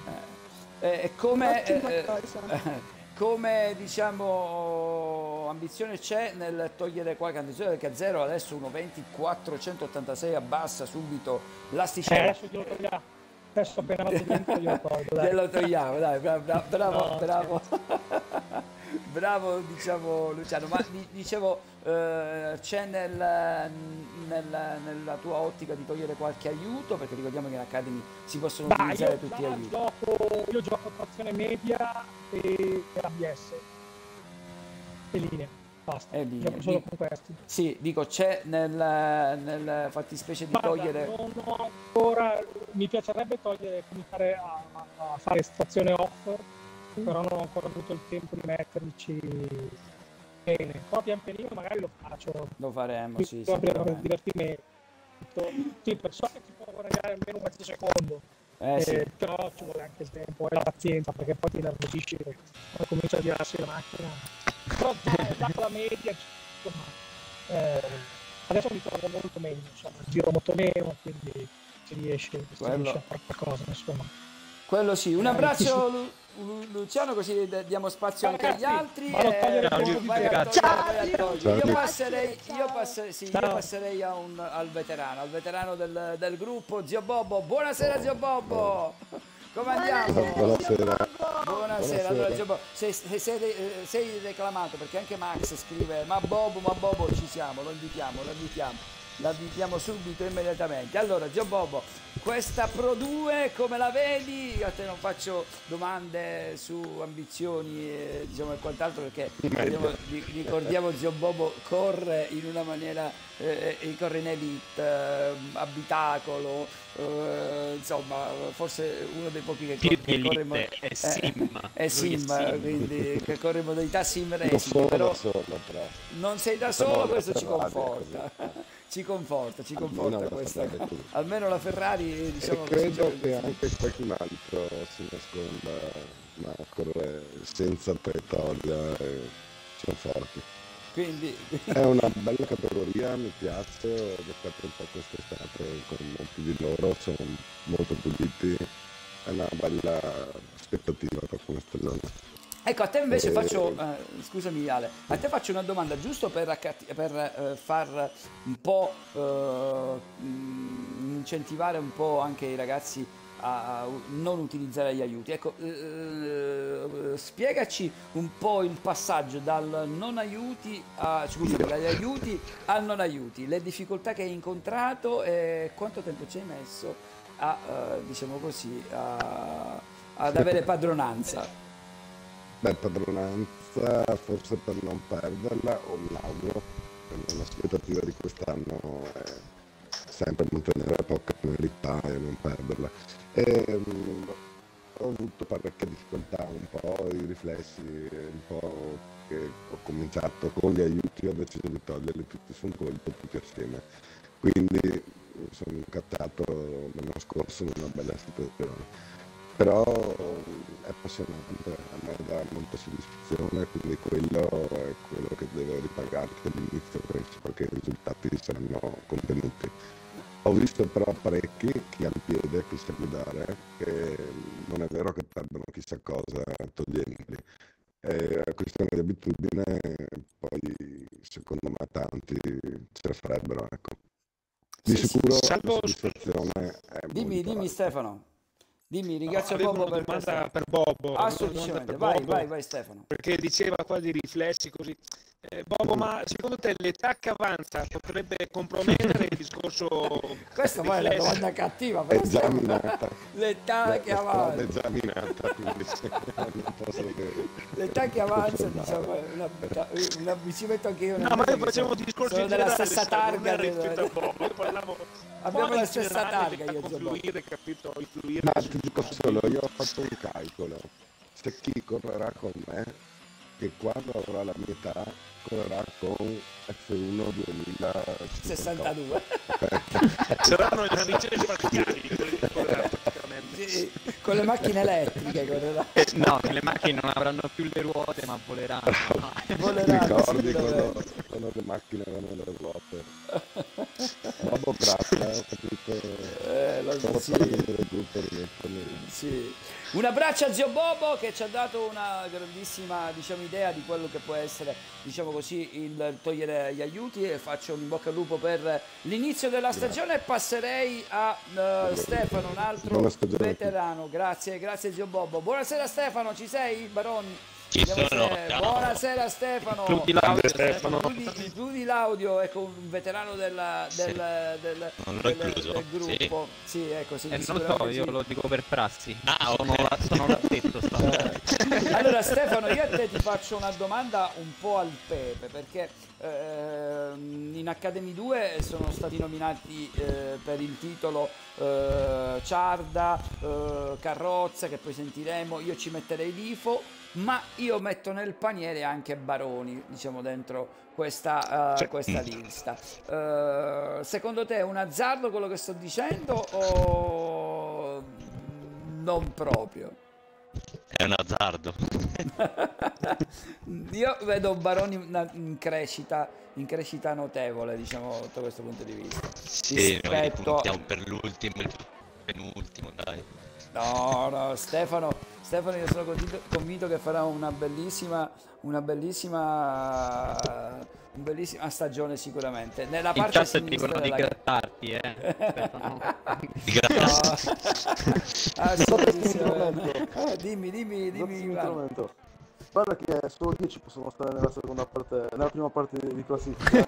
come diciamo ambizione c'è nel togliere qualche ambizione, perché a zero adesso 1.24.186 abbassa subito l'asticella. Adesso appena glielo togliamo, dai, bravo. Bravo, diciamo Luciano, ma dicevo c'è nella tua ottica di togliere qualche aiuto, perché ricordiamo che in Academy si possono utilizzare tutti gli aiuti. Io gioco trazione media e ABS e linee, basta, gioco solo con questi. Sì, dico, c'è nel fattispecie di togliere... Non ho ancora, mi piacerebbe cominciare a fare stazione off, però non ho ancora avuto il tempo di metterci bene. Poi pian pianino magari lo faccio. Lo faremo, sì. Per divertimento. Sì, so che si può guadagnare almeno un mezzo secondo. Sì. Però ci vuole anche il tempo e la pazienza, perché poi ti nervosisci quando comincia a girarsi la macchina. Però dato la media, insomma, adesso mi trovo molto meglio, insomma, giro molto meno, quindi si riesce a fare qualcosa, insomma. Quello sì, un abbraccio Luciano, così diamo spazio anche agli altri. Io passerei al veterano del gruppo, Zio Bobbo. Buonasera Zio Bobbo, come andiamo? Buonasera. Allora, Zio Bobbo, sei reclamato, perché anche Max scrive ma Bobbo ci siamo, lo invitiamo subito, immediatamente. Allora Zio Bobbo, questa Pro 2 come la vedi? A te non faccio domande su ambizioni e quant'altro, perché ricordiamo Zio Bobbo corre in una maniera, corre in elite, abitacolo, insomma forse uno dei pochi che corre è sim, quindi che corre in modalità sim racing, però non sei da solo, questo ci conforta. Ci conforta questa. Almeno la Ferrari, diciamo, credo che anche qualcun altro si nasconda, ma corre senza traiettoria, sono forti. Quindi è una bella categoria, mi piace, ho giocato un po' quest'estate con molti di loro, sono molto puliti, è una bella aspettativa per come stagione. Ecco, a te invece faccio, scusami Ale, a te faccio una domanda giusto per far un po' incentivare un po' anche i ragazzi a non utilizzare gli aiuti. Ecco, spiegaci un po' il passaggio dal non aiuti dagli aiuti al non aiuti, le difficoltà che hai incontrato e quanto tempo ci hai messo a, diciamo così, ad avere padronanza. Beh, padronanza forse per non perderla, o mi auguro, l'aspettativa di quest'anno è sempre mantenere poca penalità e non perderla. Ho avuto parecchie difficoltà, un po' i riflessi, un po' che ho cominciato con gli aiuti, ho deciso di toglierli tutti su un colpo, tutti assieme. Quindi mi sono incattato l'anno scorso in una bella situazione. Però è appassionante, a me dà molta soddisfazione, quindi quello è quello che devo ripagarti all'inizio, penso, perché i risultati saranno contenuti. Ho visto però parecchi, chi ha il piede, chi sa guidare, che non è vero che perdono chissà cosa togliendoli. È questione di abitudine, poi secondo me tanti ce la farebbero, ecco. Di sicuro la soddisfazione è Dimmi molto alta. Stefano. Dimmi, ringrazio avevo Bobo una per domanda questo. per Bobo. Assolutamente, vai Stefano. Perché diceva qua di riflessi così. Bobo, ma secondo te l'età che avanza potrebbe compromettere il discorso Questa poi è una domanda cattiva, È già minata. l'età che avanza. È già minata, quindi non posso che... L'età che avanza, diciamo, ci metto anche io. No, ma io facevo discorsi sono della stessa targa. rispetto a Bobo. Io parlavo abbiamo la stessa targa, io confluire, capito? Influire. Ma ti dico solo, io ho fatto un calcolo. Se chi correrà con me, che quando avrà la mia età, correrà con F1 2062. Saranno le navicelle spaziali, sì, con le macchine elettriche correrà. No, le macchine non avranno più le ruote, ma voleranno. Ricordi quando le macchine avevano le ruote? Bobo, grazie, ho capito. Sì. Un abbraccio a zio Bobo che ci ha dato una grandissima, diciamo, idea di quello che può essere, diciamo così, il togliere gli aiuti, e faccio un in bocca al lupo per l'inizio della stagione. Passerei a Stefano, un altro veterano. Grazie zio Bobo. Buonasera Stefano, ci sei, Baroni? Ci sono. Buonasera Stefano. Chiudi l'audio, ecco, un veterano del gruppo. Sì, ecco, sì, non lo so, io sì. lo dico per prassi. Okay. Sono l'addetto. Allora Stefano, io a te ti faccio una domanda un po' al pepe, perché in Academy 2 sono stati nominati per il titolo Ciarda, Carrozza, che poi sentiremo. Io ci metterei Difo, ma io metto nel paniere anche Baroni, diciamo, dentro questa lista. Secondo te è un azzardo quello che sto dicendo o non proprio? È un azzardo. Io vedo Baroni in crescita notevole, diciamo, da questo punto di vista. Sì, noi puntiamo per l'ultimo e il penultimo, dai. No, Stefano, io sono convinto che farà una bellissima stagione sicuramente. Nella parte sinistra dicono di grattarti, Dimmi. Guarda che solo 10 possono stare nella prima parte di classifica.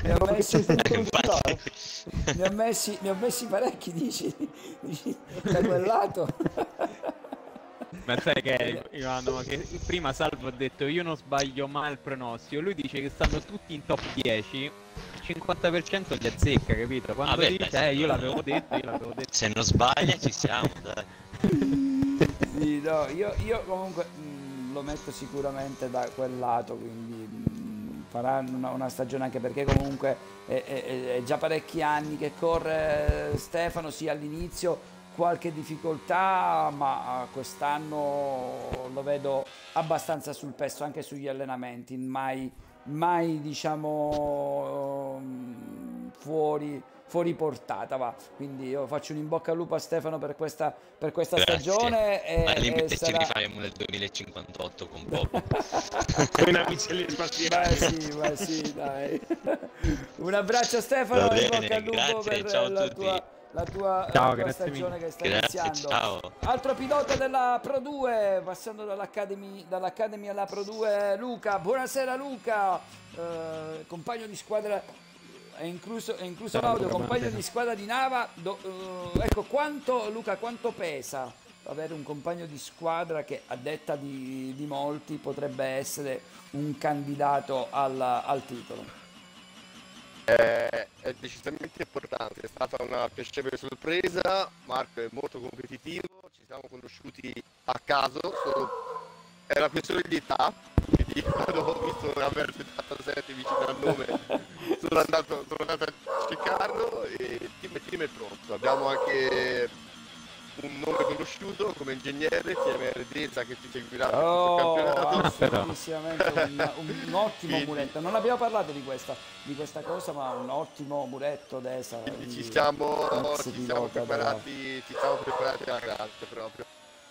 Ne ho messi parecchi, dici da quel lato. Ma sai che Ivano, che prima Salvo ha detto io non sbaglio mai il pronostico, lui dice che stanno tutti in top 10, il 50% gli azzecca, capito? Quando dice io l'avevo detto. Se non sbaglia ci siamo, dai. Sì, no, io comunque lo metto sicuramente da quel lato, quindi farà una stagione, anche perché comunque è già parecchi anni che corre Stefano, sì, all'inizio qualche difficoltà, ma quest'anno lo vedo abbastanza sul pezzo anche sugli allenamenti, mai diciamo fuori portata, va. Quindi io faccio un in bocca al lupo a Stefano per questa Grazie. stagione Ma e limite ci sarà... rifaremo nel 2058 con Bob. Con i navicelli spaziali. Ma sì, dai. Un abbraccio Stefano, Va in bene, bocca al lupo grazie, per ciao a la tutti. tua grazie stagione mille. che sta Grazie, iniziando. ciao. Altro pilota della Pro 2, passando dall'Academy alla Pro 2, Luca. Buonasera Luca, compagno di squadra, è incluso l'audio, compagno di squadra di Nava. Ecco, Luca, quanto pesa avere un compagno di squadra che a detta di molti potrebbe essere un candidato al titolo? È decisamente importante, è stata una piacevole sorpresa. Marco è molto competitivo, ci siamo conosciuti a caso, è una questione di età, quindi quando ho visto una Mercedes 77 vicino al nome sono andato a cercarlo e il team è pronto. Abbiamo anche un nome conosciuto come ingegnere, TMR Deza, che ci seguirà per tutto il campionato. Assolutissimamente un ottimo muretto. Non abbiamo parlato di questa cosa, ma un ottimo muretto Deza. Ci siamo preparati alla grande proprio.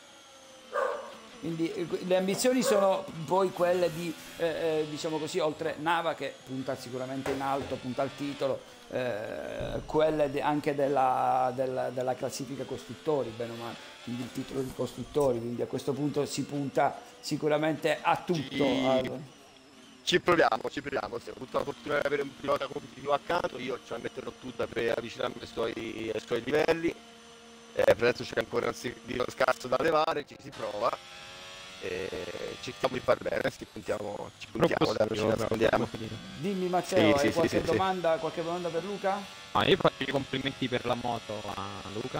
Quindi le ambizioni sono poi quelle di, diciamo così, oltre Nava che punta sicuramente in alto, punta al titolo, quelle anche della classifica costruttori, bene o male, quindi il titolo di costruttori, quindi a questo punto si punta sicuramente a tutto. Ci proviamo, abbiamo avuto la fortuna di avere un pilota competitivo accanto, io ci metterò tutta per avvicinarmi ai suoi livelli, per adesso c'è ancora uno scarso da levare, ci si prova. Cerchiamo di far bene, ci puntiamo ci nascondiamo. Dimmi Matteo, hai qualche sì. domanda per Luca? Io faccio i complimenti per la moto a Luca.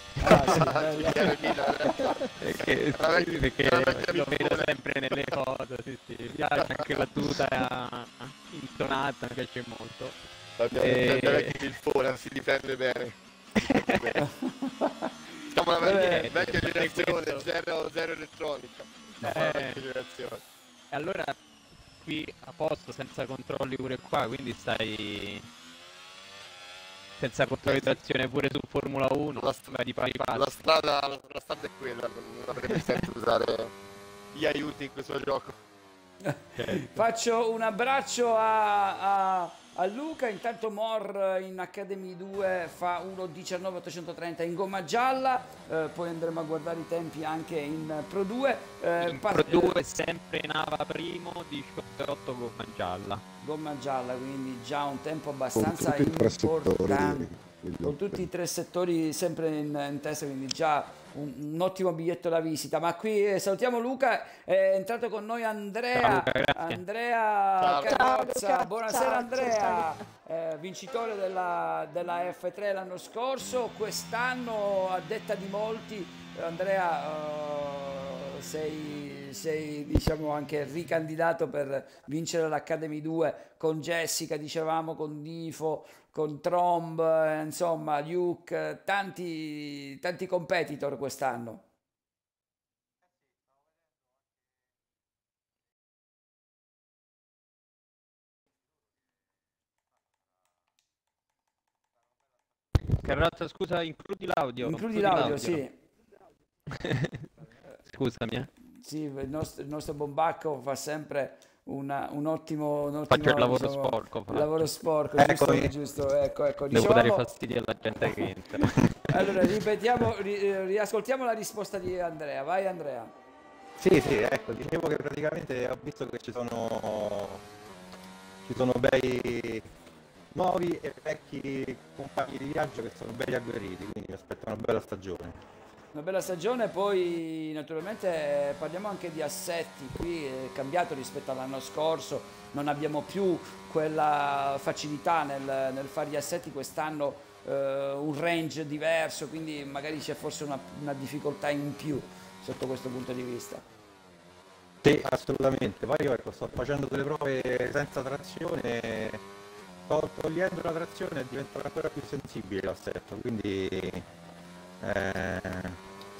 Perché lo vedo sempre nelle foto, sì. Mi piace anche la tuta intonata, mi piace molto. Il Fora si difende bene. Siamo una vecchia generazione, zero elettronica. E allora qui a posto, senza controlli pure qua, quindi stai senza controlli di trazione pure su Formula 1, vai di pari passo. La strada è quella, non avrebbe senso usare gli aiuti in questo gioco. Faccio un abbraccio a Luca. Intanto Mor in Academy 2 fa 1.19.830 in gomma gialla, poi andremo a guardare i tempi anche in Pro 2. In Pro 2 sempre Nava primo, 18.8 gomma gialla, quindi già un tempo abbastanza importante con tutti i tre settori sempre in testa, quindi già un ottimo biglietto da visita. Ma qui salutiamo Luca, è entrato con noi Andrea. Ciao, Andrea Carrozza. Ciao, Buonasera Andrea, vincitore della F3 l'anno scorso. Quest'anno, a detta di molti, Andrea, sei diciamo anche ricandidato per vincere l'Academy 2 con Jessica, dicevamo, con Difo, con Tromb, insomma Luke, tanti competitor quest'anno. Carrozza, scusa, includi l'audio. Includi l'audio, sì. Scusami. Sì, il nostro Bombacco fa sempre un ottimo Faccio il lavoro diciamo, sporco. Il lavoro sporco, giusto, ecco. Devo dare fastidio alla gente che entra. Allora, riascoltiamo la risposta di Andrea. Vai Andrea. Sì, ecco, dicevo che praticamente ho visto che ci sono bei nuovi e vecchi compagni di viaggio che sono belli agguerriti, quindi mi aspetto una bella stagione. Una bella stagione, poi naturalmente parliamo anche di assetti, qui è cambiato rispetto all'anno scorso, non abbiamo più quella facilità nel fare gli assetti, quest'anno un range diverso, quindi magari c'è forse una difficoltà in più sotto questo punto di vista. Sì, assolutamente, poi io sto facendo delle prove senza trazione, togliendo la trazione diventa ancora più sensibile l'assetto, quindi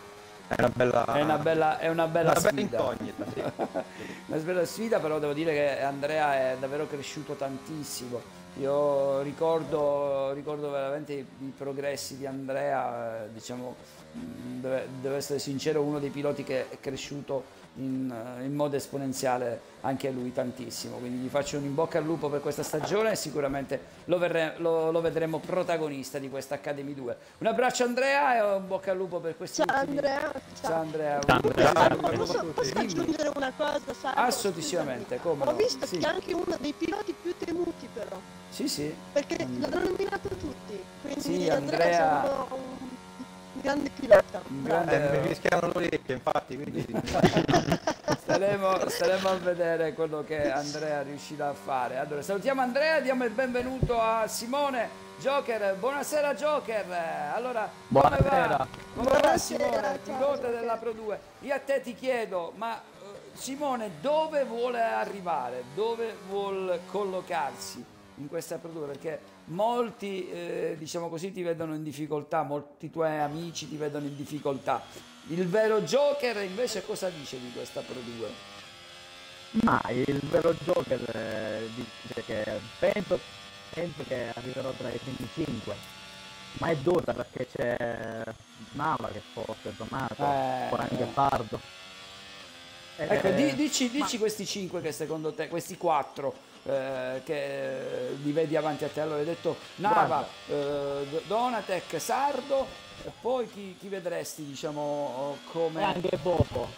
È una bella sfida. incognita, sì. Una bella sfida, però devo dire che Andrea è davvero cresciuto tantissimo. Io ricordo veramente i progressi di Andrea, diciamo, devo essere sincero, uno dei piloti che è cresciuto in modo esponenziale anche lui tantissimo, quindi gli faccio un in bocca al lupo per questa stagione e sicuramente lo vedremo protagonista di questa Academy 2. Un abbraccio Andrea e un bocca al lupo per questi ultimi... Ciao Andrea. Posso aggiungere una cosa, Salvo? Assolutamente, come no? Ho visto che è anche uno dei piloti più temuti però. Sì. Perché l'hanno nominato tutti, quindi sì, Andrea è un grande pilota. Mi rischiano le orecchie, infatti, quindi... staremo a vedere quello che Andrea riuscirà a fare. Allora, salutiamo Andrea, diamo il benvenuto a Simone Joker. Buonasera Joker. Allora, come va? Come va Simone, pilota della Pro 2? Io a te ti chiedo, ma Simone dove vuole arrivare? Dove vuole collocarsi in questa Pro 2? Perché molti, diciamo così, ti vedono in difficoltà, molti tuoi amici ti vedono in difficoltà. Il vero Joker invece cosa dice di questa Pro 2? Ma il vero Joker dice che penso che arriverò tra i primi 5, ma è dura perché c'è Nava che forse è donato, poi anche Sardo. Ecco, dici questi 5 che secondo te, questi 4 che li vedi avanti a te. Allora hai detto Nava, Donatec, Sardo, e poi chi vedresti, diciamo, come... Anche Bobo.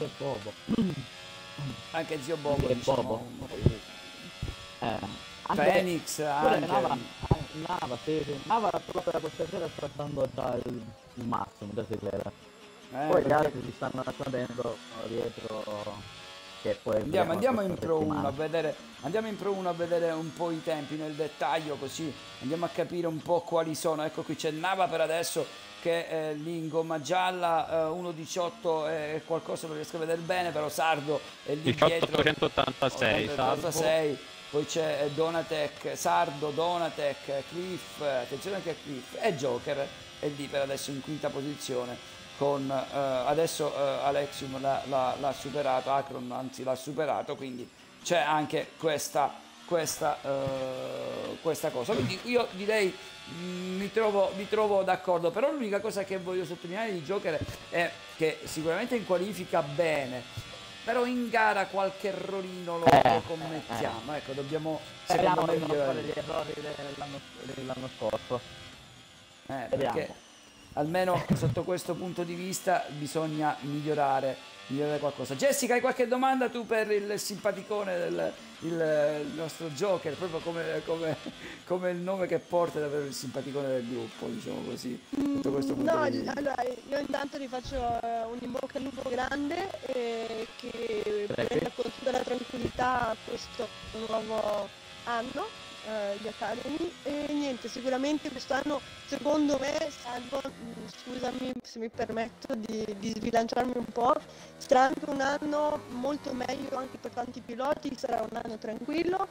Anche zio Bobo, diciamo. Phoenix, anche... Nava, sì. Nava proprio da questa sera sta dando già il massimo da seguire. Poi gli altri si stanno nascondendo dietro. Che poi andiamo in Pro 1 a vedere, un po' i tempi nel dettaglio, così andiamo a capire un po' quali sono. Ecco, qui c'è Nava per adesso che è lì in gomma gialla, 1.18 e qualcosa lo riesco a vedere bene, però Sardo è lì dietro, 1886, poi c'è Donatec, Sardo, Donatec, Cliff, attenzione anche a Cliff, e Joker è lì per adesso in quinta posizione. Con adesso Alexium l'ha superato, Akron anzi l'ha superato, quindi c'è anche questa cosa. Quindi io direi mi trovo d'accordo, però l'unica cosa che voglio sottolineare di Joker è che sicuramente in qualifica bene, però in gara qualche errorino lo commettiamo. Ecco, dobbiamo speriamo di non fare gli errori dell'anno scorso. Perché almeno sotto questo punto di vista bisogna migliorare qualcosa. Jessica, hai qualche domanda tu per il simpaticone il nostro Joker, proprio come il nome che porta davvero il simpaticone del gruppo, diciamo così, sotto questo punto di vista? Allora, io intanto gli faccio un in bocca al lupo grande che prenda con tutta la tranquillità questo nuovo anno di Academy, e niente, sicuramente quest'anno secondo me, Salvo, scusami se mi permetto di sbilanciarmi un po', sarà anche un anno molto meglio anche per tanti piloti, sarà un anno tranquillo,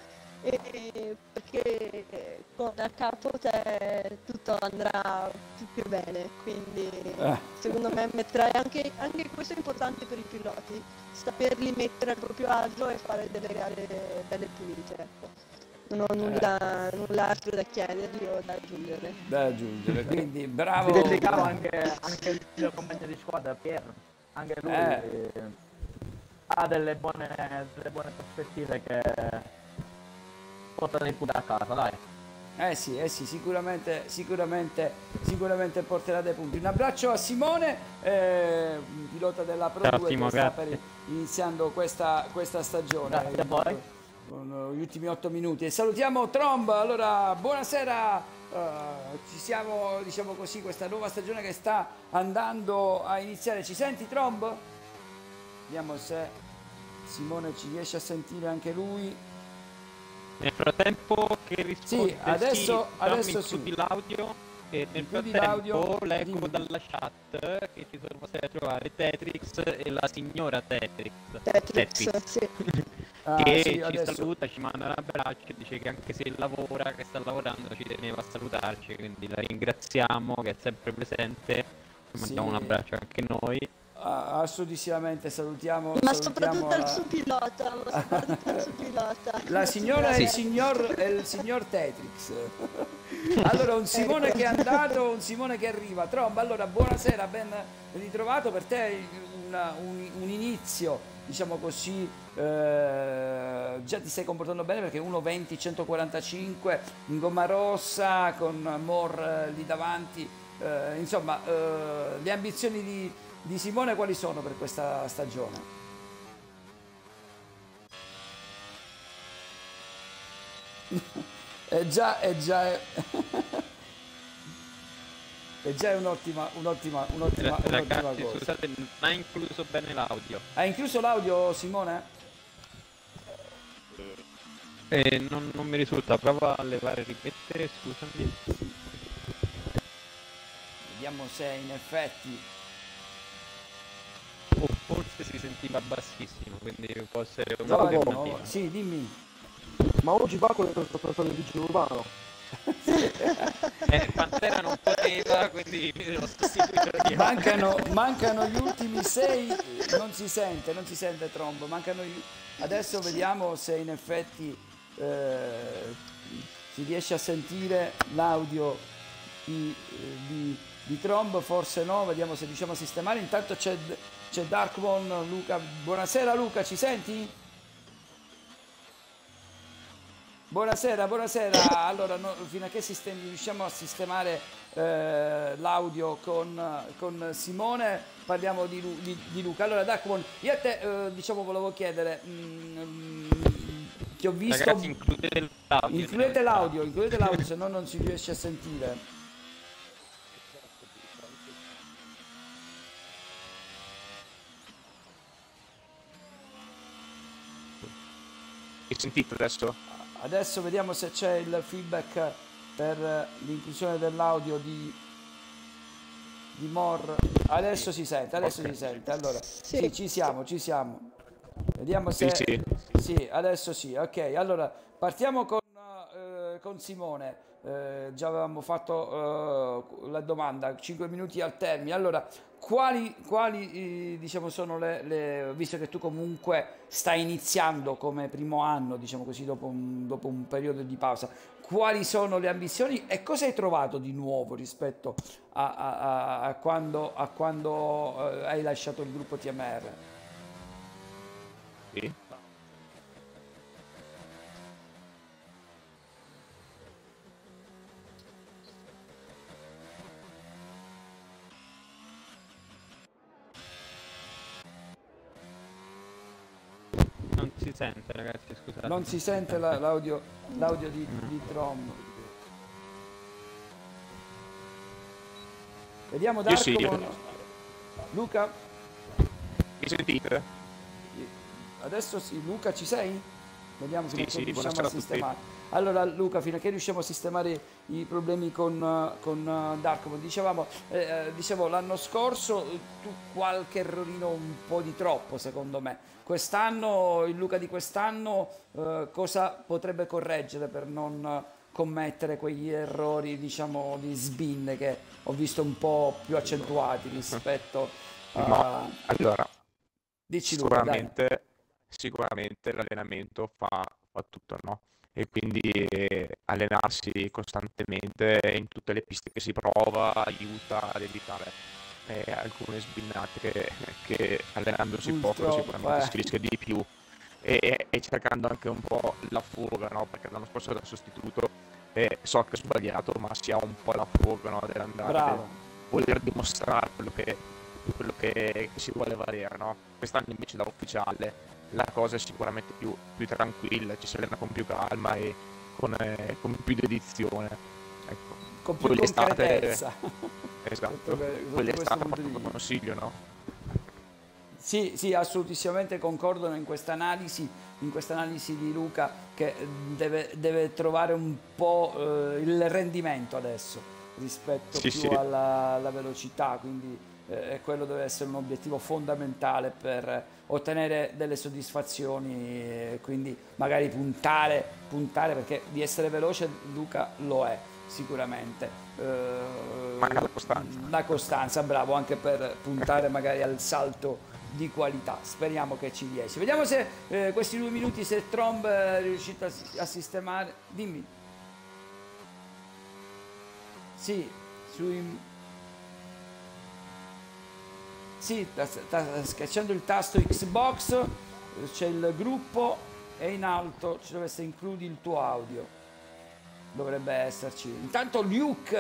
perché con a capo te tutto andrà più che bene, quindi secondo me metterai anche questo è importante per i piloti, saperli mettere al proprio agio e fare delle gare belle pulite, ecco. Non ho null'altro da chiedergli o da aggiungere. Quindi bravo. Vi dedicavo anche il mio compagno di squadra Pier, anche lui ha delle buone prospettive che portano pure a casa, dai. Sì, sicuramente porterà dei punti. Un abbraccio a Simone, pilota della Pro 2 che sta per iniziando questa stagione. Grazie a voi. Con gli ultimi 8 minuti, e salutiamo Tromb. Allora, buonasera, ci siamo, diciamo così, questa nuova stagione che sta andando a iniziare. Ci senti Tromb? Vediamo se Simone ci riesce a sentire anche lui. Nel frattempo che risponde, sì, adesso sì. L'audio. E nel frattempo leggo dalla chat che ci sono possiamo trovare Tetrix e la signora Tetrix. Sì. Che ci saluta, ci manda un abbraccio e dice che anche se lavora, che sta lavorando, ci teneva a salutarci, quindi la ringraziamo, che è sempre presente, mandiamo un abbraccio anche noi. Assolutissimamente salutiamo. Ma salutiamo soprattutto il suo pilota. La signora e il signor Tetrix. Allora, un Simone che è andato, un Simone che arriva. Tromba, allora buonasera, ben ritrovato. Per te un inizio, diciamo così, già ti stai comportando bene perché 1.20 145 in gomma rossa con Moore lì davanti. Insomma, le ambizioni di Simone quali sono per questa stagione? È già un'ottima Ragazzi, cosa. scusate, non ha incluso bene l'audio. Hai incluso l'audio, Simone? Non mi risulta, prova a levare e rimettere, scusami. Vediamo se in effetti... O forse si sentiva bassissimo, quindi può essere un No, alternativo. sì, dimmi. Ma oggi va con le trasportazioni di vigile urbano. Pantera non poteva, quindi l'ho sostituito io. Mancano gli ultimi 6, non si sente Trombo, adesso vediamo se in effetti si riesce a sentire l'audio di Trombo, forse no, vediamo se riusciamo a sistemare. Intanto c'è Darkwon, Luca, buonasera Luca, ci senti? Buonasera, allora fino a che riusciamo a sistemare l'audio con Simone, parliamo di Luca. Allora Darkwon, io a te diciamo volevo chiedere, ti ho visto... Ragazzi, includete l'audio. Includete l'audio, se no non si riesce a sentire. Mi sentite adesso? Adesso vediamo se c'è il feedback per l'inclusione dell'audio di Moore. Adesso si sente, Allora, sì, ci siamo. Vediamo se... Sì, adesso sì, ok. Allora, partiamo con Simone. Già avevamo fatto la domanda, 5 minuti al termine. Allora, quali diciamo sono visto che tu comunque stai iniziando come primo anno, diciamo così, dopo un periodo di pausa, quali sono le ambizioni e cosa hai trovato di nuovo rispetto a quando hai lasciato il gruppo TMR? Sì. Non si sente, ragazzi, scusate. Non si sente l'audio di Trom. Vediamo Darko. Sì. Luca? Mi sentite? Adesso sì, Luca ci sei? Vediamo se riusciamo a sistemare. Allora Luca, fino a che riusciamo a sistemare i problemi con Darko, dicevo l'anno scorso tu qualche errorino un po' di troppo secondo me. Quest'anno, il Luca di quest'anno cosa potrebbe correggere per non commettere quegli errori, diciamo, di spin che ho visto un po' più accentuati rispetto a... No, allora, dici Luca, sicuramente l'allenamento fa tutto, no? E quindi allenarsi costantemente in tutte le piste che si prova aiuta ad evitare alcune sbinnate che allenandosi poco sicuramente si rischia di più e cercando anche un po' la fuga, no? Perché l'anno scorso era sostituto so che è sbagliato, ma si ha un po' la fuga, no? Dell'andare, voler dimostrare quello che si vuole valere, no? Quest'anno invece da ufficiale la cosa è sicuramente più tranquilla, ci si allena con più calma e con più dedizione, ecco. Con più concretezza. Esatto, quell'estate proprio consiglio, no? Sì, assolutissimamente concordo in questa analisi di Luca che deve trovare un po' il rendimento adesso rispetto alla velocità, quindi quello deve essere un obiettivo fondamentale per ottenere delle soddisfazioni, quindi magari puntare perché di essere veloce Luca lo è sicuramente, manca la costanza. La costanza, bravo, anche per puntare magari al salto di qualità. Speriamo che ci riesci. Vediamo se questi 2 minuti, se Tromb è riuscito a sistemare. Dimmi. Sì, sì, sta schiacciando il tasto Xbox, c'è il gruppo e in alto ci deve essere includi il tuo audio. Dovrebbe esserci. Intanto Luke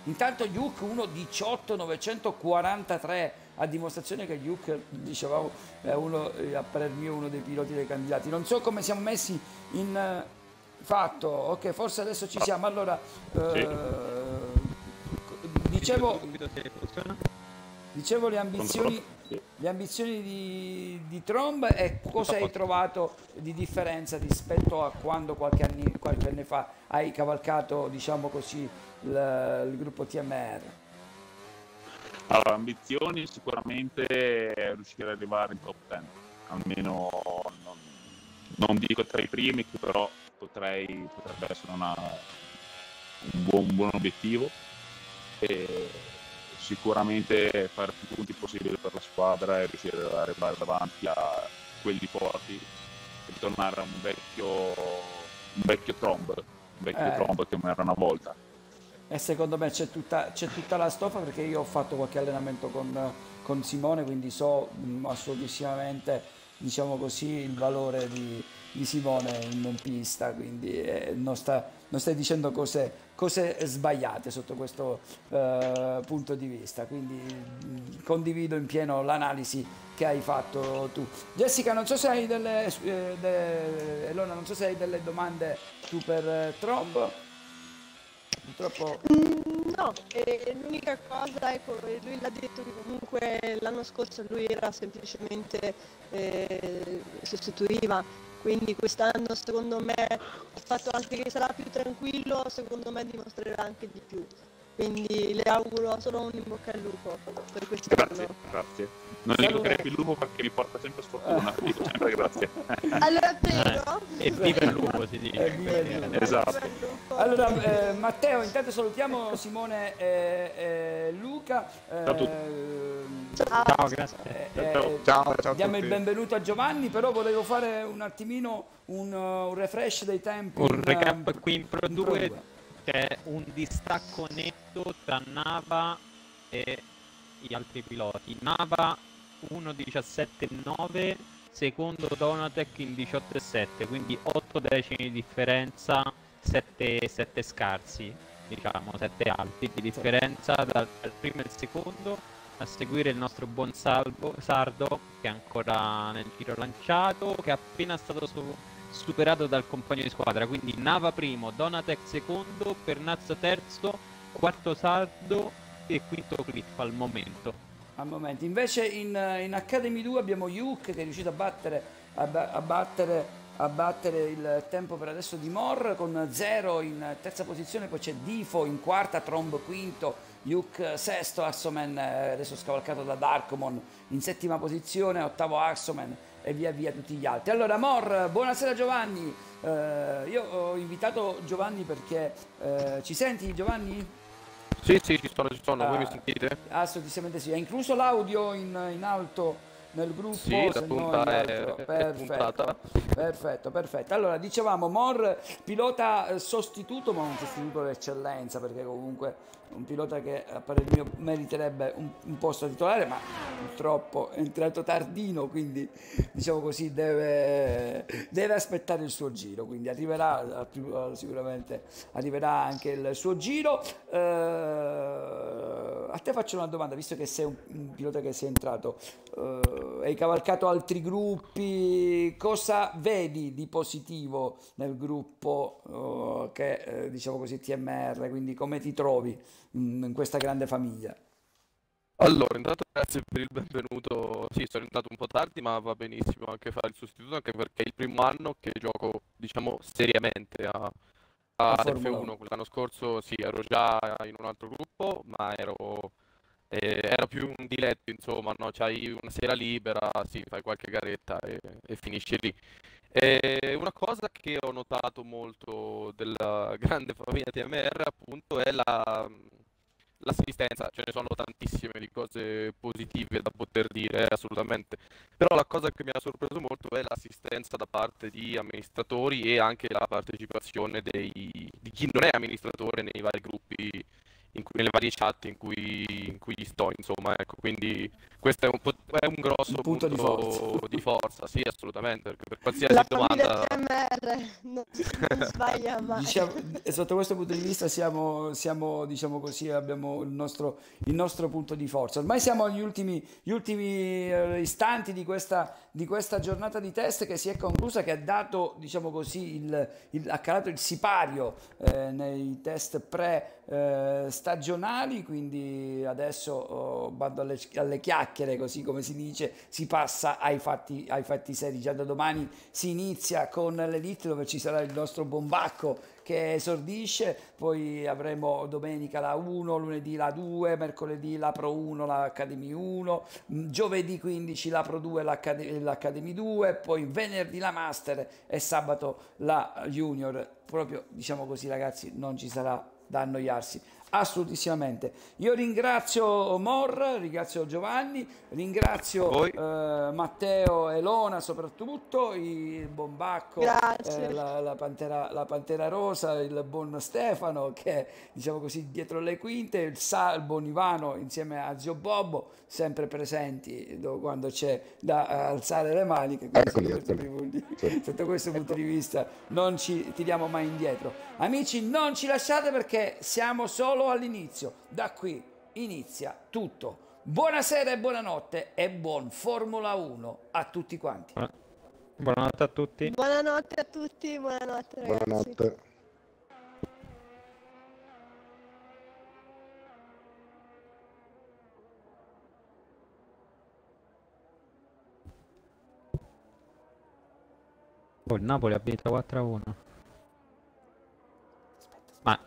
1.18.943, a dimostrazione che Luke, dicevamo, è a parer mio uno dei piloti dei candidati. Non so come siamo messi in fatto. Ok, forse adesso ci siamo. Allora, dicevo le ambizioni di Tromb, e cosa hai trovato di differenza rispetto a quando qualche anno fa hai cavalcato, diciamo così, il gruppo TMR? Allora, ambizioni sicuramente riuscire ad arrivare in top 10, almeno non dico tra i primi, però potrebbe essere un buon obiettivo, e sicuramente fare più punti possibili per la squadra e riuscire ad arrivare davanti a quelli forti e tornare a un vecchio Tromb, Tromb che era una volta. E secondo me c'è tutta la stoffa, perché io ho fatto qualche allenamento con Simone, quindi so assolutissimamente, diciamo così, il valore di Simone in pista, quindi non stai dicendo cose sbagliate sotto questo punto di vista, quindi condivido in pieno l'analisi che hai fatto tu. Jessica, non so se hai Elona, non so se hai delle domande tu per Tromb. Purtroppo no, l'unica cosa, ecco, lui l'ha detto che comunque l'anno scorso lui era semplicemente sostituiva, quindi quest'anno secondo me il fatto anche che sarà più tranquillo, secondo me dimostrerà anche di più, quindi le auguro solo un in bocca al lupo per quest'anno. Grazie. Non dico che il lupo perché mi porta sempre sfortuna, dico sempre grazie. Allora prego. E viva il lupo, si dice. Esatto. Allora, Matteo, intanto salutiamo Simone e Luca. Ciao a tutti. Ciao, grazie. Ciao. Diamo il benvenuto a Giovanni, però volevo fare un attimino un refresh dei tempi. Un recap qui in Pro 2, c'è un distacco netto tra Nava e gli altri piloti. Nava 1.17.9, secondo Donatec in 18.7, quindi 8 decimi di differenza, 7 scarsi, diciamo 7 alti di differenza dal primo e il secondo. A seguire il nostro buon Sardo, che è ancora nel giro lanciato, che è appena stato superato dal compagno di squadra, quindi Nava primo, Donatec secondo, Pernazza terzo, quarto Sardo e quinto Cliff al momento. Invece in Academy 2 abbiamo Yuk, che è riuscito a battere il tempo per adesso di Mor con 0 in terza posizione, poi c'è Difo in quarta, Tromb quinto, Yuk sesto, Axoman adesso scavalcato da Darkomon in settima posizione, ottavo Axoman e via via tutti gli altri. Allora Mor, buonasera Giovanni, io ho invitato Giovanni perché ci senti Giovanni? Sì, ci sono, voi mi sentite? Assolutamente sì, è incluso l'audio in alto nel gruppo? Sì, la punta è puntata. Perfetto. Allora, dicevamo, Mor, pilota sostituto, ma un sostituto d'eccellenza, perché comunque un pilota che a parer mio meriterebbe un posto titolare, ma purtroppo è entrato tardino, quindi diciamo così deve aspettare il suo giro, quindi arriverà sicuramente, arriverà anche il suo giro. A te faccio una domanda, visto che sei un pilota che sei entrato, hai cavalcato altri gruppi, cosa vedi di positivo nel gruppo che diciamo così TMR, quindi come ti trovi in questa grande famiglia? Allora, intanto grazie per il benvenuto. Sì, sono entrato un po' tardi, ma va benissimo anche fare il sostituto, anche perché è il primo anno che gioco, diciamo, seriamente a F1. L'anno scorso sì, ero già in un altro gruppo, ma era più un diletto, insomma, no? C'hai una sera libera, sì, fai qualche garetta e finisci lì. E una cosa che ho notato molto della grande famiglia TMR, appunto, è la l'assistenza, ce ne sono tantissime di cose positive da poter dire, assolutamente, però la cosa che mi ha sorpreso molto è l'assistenza da parte di amministratori e anche la partecipazione di chi non è amministratore nei vari gruppi, nelle varie chat in cui sto, insomma, ecco, quindi questo è un grosso punto di forza, sì, assolutamente, perché per qualsiasi La domanda... famiglia TMR non sbaglia mai. Sotto questo punto di vista siamo diciamo così, abbiamo il nostro punto di forza. Ormai siamo agli ultimi istanti di questa giornata di test che si è conclusa, che ha dato, diciamo così, ha calato il sipario nei test stagionali, quindi adesso bando alle chiacchiere, così come si dice, si passa ai fatti seri. Già da domani si inizia con l'Elite, dove ci sarà il nostro Bombacco che esordisce, poi avremo domenica la 1, lunedì la 2, mercoledì la Pro 1, l'Academy 1, giovedì 15 la Pro 2 e l'Academy 2, poi venerdì la Master e sabato la Junior. Proprio, diciamo così, ragazzi, non ci sarà da annoiarsi assolutissimamente. Io ringrazio Mor, ringrazio Giovanni, ringrazio Matteo e Lona, soprattutto il Bombacco, la Pantera Rosa, il buon Stefano che, diciamo così, dietro le quinte, il buon Ivano insieme a zio Bobbo, sempre presenti quando c'è da alzare le mani, che sotto questo punto di vista non ci tiriamo mai indietro. Amici, non ci lasciate, perché siamo solo all'inizio, da qui inizia tutto. Buonasera e buonanotte e buon Formula 1 a tutti quanti. Buonanotte a tutti. Buonanotte a tutti, buonanotte ragazzi. Buonanotte. Il Napoli ha vinto 4-1. Ma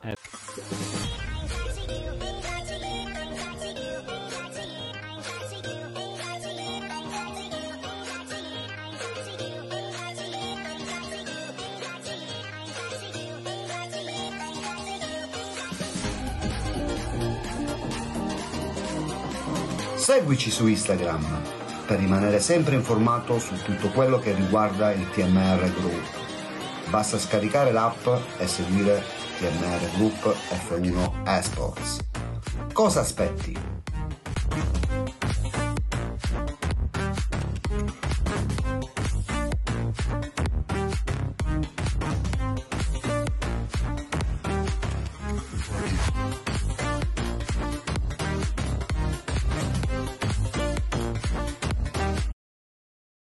Seguici su Instagram per rimanere sempre informato su tutto quello che riguarda il TMR Group. Basta scaricare l'app e seguire TMR Group F1 Esports. Cosa aspetti?